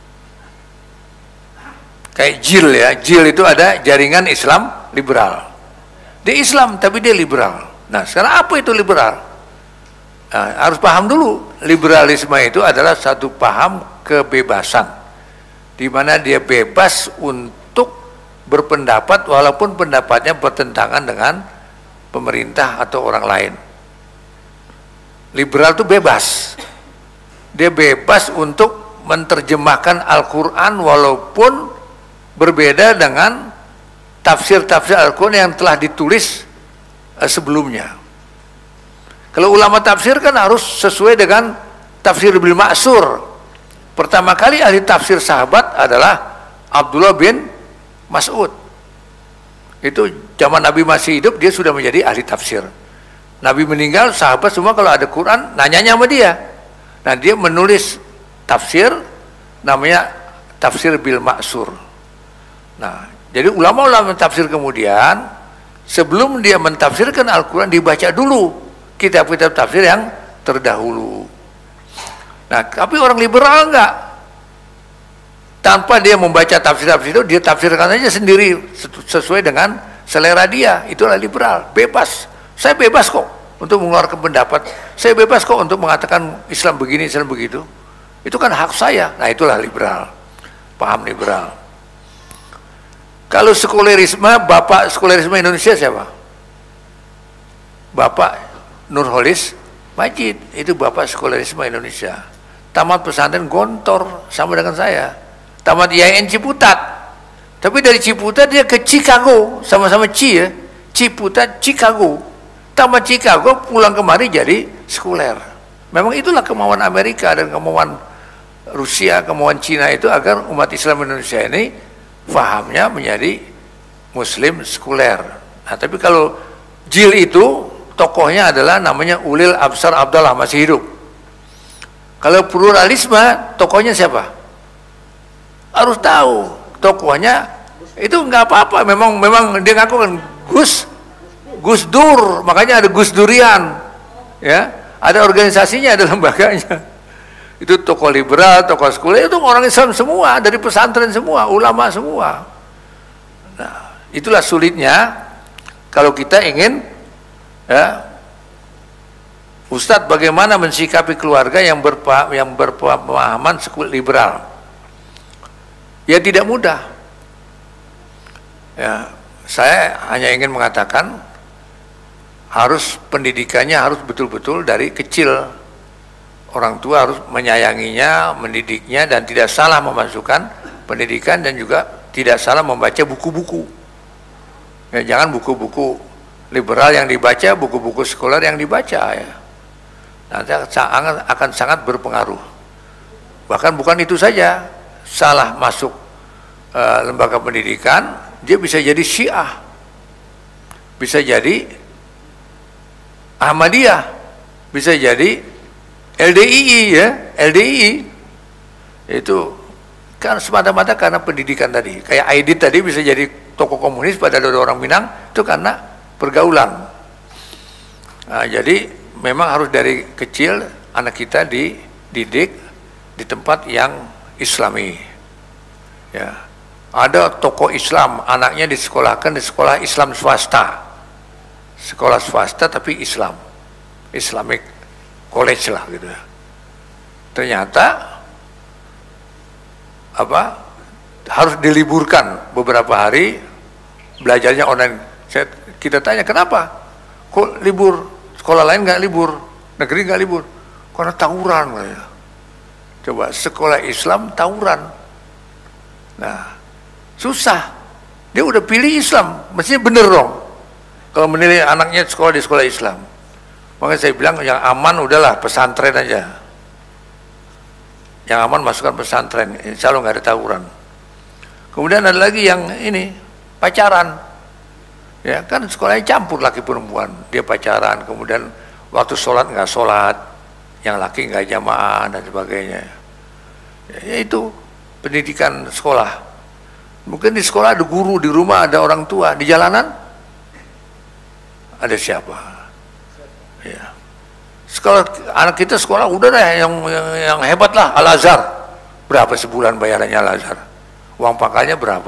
Kayak JIL ya, JIL itu ada jaringan Islam liberal. Dia Islam tapi dia liberal. Nah sekarang apa itu liberal? Nah, harus paham dulu, liberalisme itu adalah satu paham kebebasan, di mana dia bebas untuk berpendapat walaupun pendapatnya bertentangan dengan pemerintah atau orang lain. Liberal itu bebas, dia bebas untuk menerjemahkan Al-Quran walaupun berbeda dengan tafsir-tafsir Al-Quran yang telah ditulis sebelumnya. Kalau ulama tafsir kan harus sesuai dengan tafsir bil ma'sur. Pertama kali ahli tafsir sahabat adalah Abdullah bin Mas'ud. Itu zaman Nabi masih hidup dia sudah menjadi ahli tafsir. Nabi meninggal, sahabat semua kalau ada Quran nanyanya sama dia. Nah dia menulis tafsir namanya tafsir bil ma'sur. Nah jadi ulama-ulama tafsir kemudian sebelum dia mentafsirkan Al-Quran dibaca dulu kitab-kitab tafsir yang terdahulu. Nah tapi orang liberal enggak, tanpa dia membaca tafsir-tafsir itu dia tafsirkan aja sendiri sesuai dengan selera dia. Itulah liberal, bebas. Saya bebas kok untuk mengeluarkan pendapat, saya bebas kok untuk mengatakan Islam begini, Islam begitu. Itu kan hak saya. Nah itulah liberal, paham liberal. Kalau sekulerisme, bapak sekulerisme Indonesia siapa? Bapak Nurholis Majid, itu bapak sekulerisme Indonesia. Tamat pesantren Gontor sama dengan saya. Tamat IAIN Ciputat. Tapi dari Ciputat dia ke Chicago, sama-sama ya. Ciputat, Chicago. Tamat Chicago pulang kemari jadi sekuler. Memang itulah kemauan Amerika dan kemauan Rusia, kemauan Cina itu agar umat Islam Indonesia ini fahamnya menjadi Muslim sekuler. Nah, tapi kalau JIL itu tokohnya adalah namanya Ulil Absar Abdallah, masih hidup. Kalau pluralisme tokohnya siapa? Harus tahu tokohnya itu nggak apa-apa. Memang dia ngaku kan Gus Dur, makanya ada Gus Durian, ya, ada organisasinya, ada lembaganya. Itu tokoh liberal, tokoh sekuler itu orang Islam semua, dari pesantren semua, ulama semua. Nah, itulah sulitnya kalau kita ingin, ya, Ustadz bagaimana mensikapi keluarga yang berpemahaman liberal? Ya tidak mudah. Ya, saya hanya ingin mengatakan harus pendidikannya harus betul-betul dari kecil. Orang tua harus menyayanginya, mendidiknya, dan tidak salah memasukkan pendidikan, dan juga tidak salah membaca buku-buku. Ya, jangan buku-buku liberal yang dibaca, buku-buku sekolah yang dibaca, ya. Nanti akan sangat berpengaruh. Bahkan bukan itu saja, salah masuk lembaga pendidikan, dia bisa jadi Syiah, bisa jadi Ahmadiyah, bisa jadi LDII, ya, LDII itu kan semata-mata karena pendidikan tadi. Kayak Aidit tadi bisa jadi tokoh komunis pada orang Minang itu karena pergaulan. Nah, jadi memang harus dari kecil anak kita dididik di tempat yang Islami. Ya, ada tokoh Islam anaknya disekolahkan di sekolah Islam swasta, sekolah swasta tapi Islam, Islamic college lah gitu. Ternyata harus diliburkan beberapa hari, belajarnya online. Kita tanya kenapa kok libur, sekolah lain nggak libur, negeri nggak libur? Karena tawuran. Coba sekolah Islam tawuran, nah susah. Dia udah pilih Islam, mestinya bener dong kalau menilai anaknya sekolah di sekolah Islam. Makanya saya bilang yang aman udahlah pesantren aja. Yang aman masukkan pesantren, insya Allah nggak ada tawuran. Kemudian ada lagi yang ini pacaran, ya kan sekolahnya campur laki perempuan, dia pacaran, kemudian waktu sholat nggak sholat, yang laki nggak jamaah dan sebagainya. Ya, itu pendidikan sekolah. Mungkin di sekolah ada guru, di rumah ada orang tua, di jalanan ada siapa? Ya. Sekolah anak kita sekolah udah deh yang hebat lah, Al Azhar. Berapa sebulan bayarannya Al Azhar? Uang pakalnya berapa?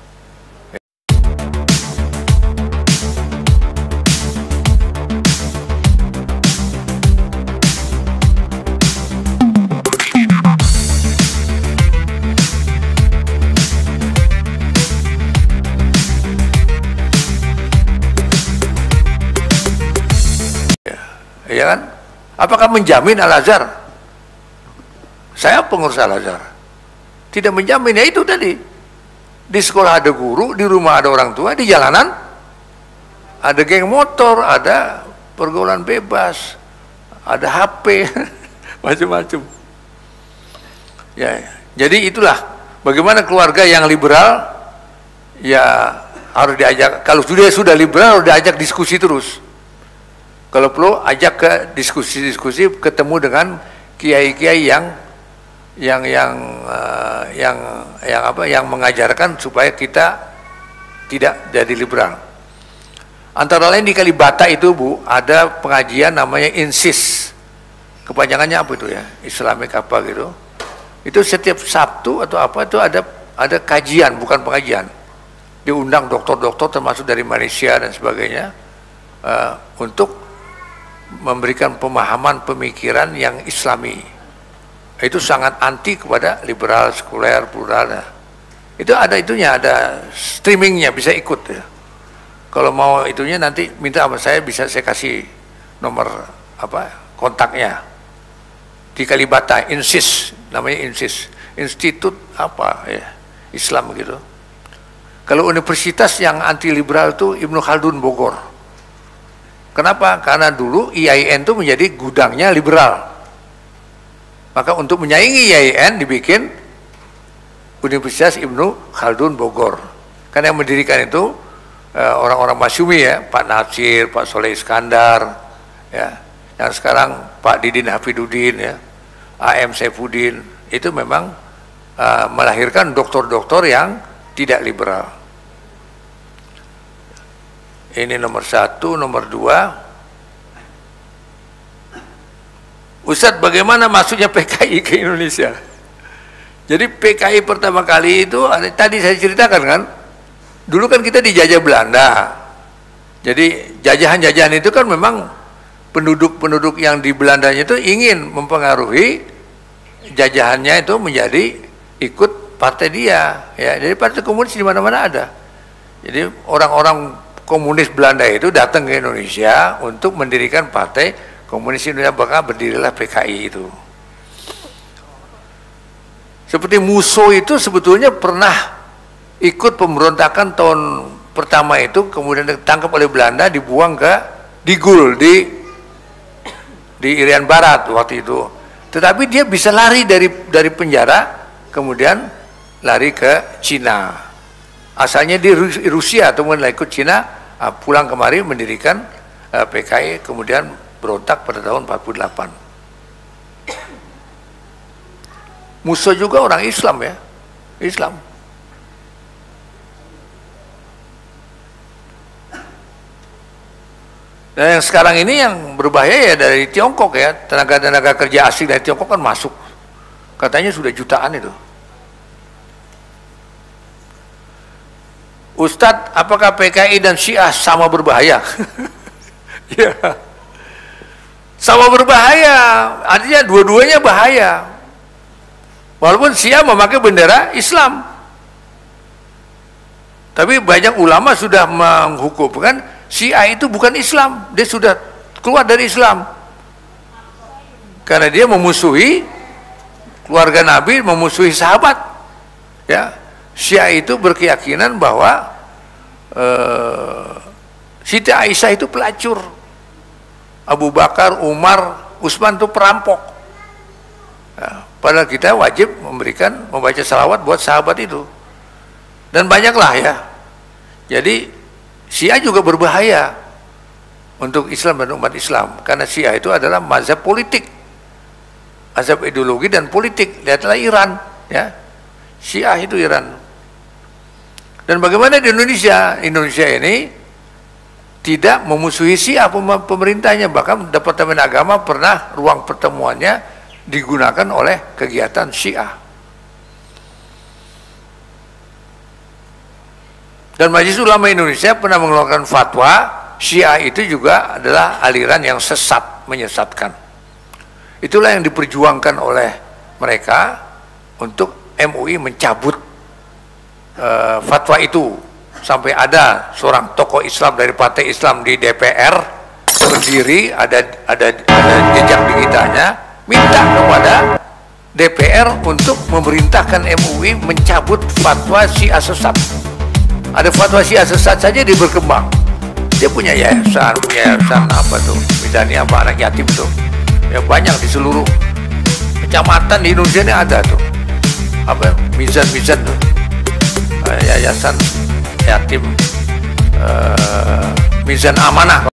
Ya kan? Apakah menjamin Al-Azhar? Saya pengurus Al-Azhar. Tidak menjamin, ya itu tadi. Di sekolah ada guru, di rumah ada orang tua, di jalanan ada geng motor, ada pergaulan bebas, ada HP, macam-macam. Ya, jadi itulah bagaimana keluarga yang liberal ya harus diajak. Kalau sudah liberal harus diajak diskusi terus. Kalau perlu ajak ke diskusi-diskusi, ketemu dengan kiai-kiai yang mengajarkan supaya kita tidak jadi liberal. Antara lain di Kalibata itu Bu, ada pengajian namanya INSIS. Kepanjangannya apa itu ya? Islamic apa gitu. Itu setiap Sabtu atau apa itu ada kajian, bukan pengajian. Diundang dokter-dokter termasuk dari Malaysia dan sebagainya untuk memberikan pemahaman pemikiran yang Islami. Itu sangat anti kepada liberal, sekuler, plural. Itu ada itunya, ada streamingnya, bisa ikut ya. Kalau mau itunya nanti minta sama saya, bisa saya kasih nomor kontaknya. Di Kalibata, INSIS, namanya INSIS, Institut apa ya, Islam gitu. Kalau universitas yang anti liberal itu Ibnu Khaldun Bogor. Kenapa? Karena dulu IAIN itu menjadi gudangnya liberal. Maka untuk menyaingi IAIN dibikin Universitas Ibnu Khaldun Bogor. Karena yang mendirikan itu orang-orang Masyumi ya, Pak Natsir, Pak Soleh Iskandar, ya, yang sekarang Pak Didin Hafidudin, ya, AM Saifuddin, itu memang melahirkan doktor-doktor yang tidak liberal. Ini nomor 1, nomor 2. Ustadz, bagaimana masuknya PKI ke Indonesia? Jadi PKI pertama kali itu tadi saya ceritakan kan, dulu kan kita dijajah Belanda. Jadi jajahan-jajahan itu kan memang penduduk-penduduk yang di Belandanya itu ingin mempengaruhi jajahannya itu menjadi ikut partai dia. Ya, jadi partai komunis di mana-mana ada. Jadi orang-orang komunis Belanda itu datang ke Indonesia untuk mendirikan partai komunis Indonesia, maka berdirilah PKI itu. Seperti Musso itu sebetulnya pernah ikut pemberontakan tahun pertama itu, kemudian ditangkap oleh Belanda, dibuang ke Digul di Irian Barat waktu itu. Tetapi dia bisa lari dari penjara, kemudian lari ke Cina. Asalnya di Rusia, kemudian ikut Cina, pulang kemari mendirikan PKI, kemudian berontak pada tahun 48. Musso juga orang Islam ya, Islam. Dan yang sekarang ini yang berbahaya ya dari Tiongkok ya, tenaga-tenaga kerja asing dari Tiongkok kan masuk, katanya sudah jutaan itu. Ustadz, apakah PKI dan Syiah sama berbahaya? Ya, sama berbahaya, artinya dua-duanya bahaya. Walaupun Syiah memakai bendera Islam, tapi banyak ulama sudah menghukumkan Syiah itu bukan Islam, dia sudah keluar dari Islam karena dia memusuhi keluarga Nabi, memusuhi sahabat. Ya, Syiah itu berkeyakinan bahwa Siti Aisyah itu pelacur, Abu Bakar, Umar, Utsman itu perampok. Ya, padahal kita wajib membaca salawat buat sahabat itu, dan banyaklah ya. Jadi Syiah juga berbahaya untuk Islam dan umat Islam, karena Syiah itu adalah mazhab politik, mazhab ideologi dan politik. Lihatlah Iran, ya, Syiah itu Iran. Dan bagaimana di Indonesia? Indonesia ini tidak memusuhi Syiah pemerintahnya, bahkan Departemen Agama pernah ruang pertemuannya digunakan oleh kegiatan Syiah. Dan Majelis Ulama Indonesia pernah mengeluarkan fatwa Syiah itu juga adalah aliran yang sesat, menyesatkan. Itulah yang diperjuangkan oleh mereka untuk MUI mencabut fatwa itu, sampai ada seorang tokoh Islam dari partai Islam di DPR berdiri, ada jejak digitalnya, minta kepada DPR untuk memerintahkan MUI mencabut fatwa Syiah sesat. Ada fatwa Syiah sesat saja dia berkembang. Dia punya yayasan apa tuh, misalnya apa, anak yatim tuh ya, banyak di seluruh kecamatan di Indonesia ini ada tuh, apa, mizan tuh, yayasan yatim, mizan amanah.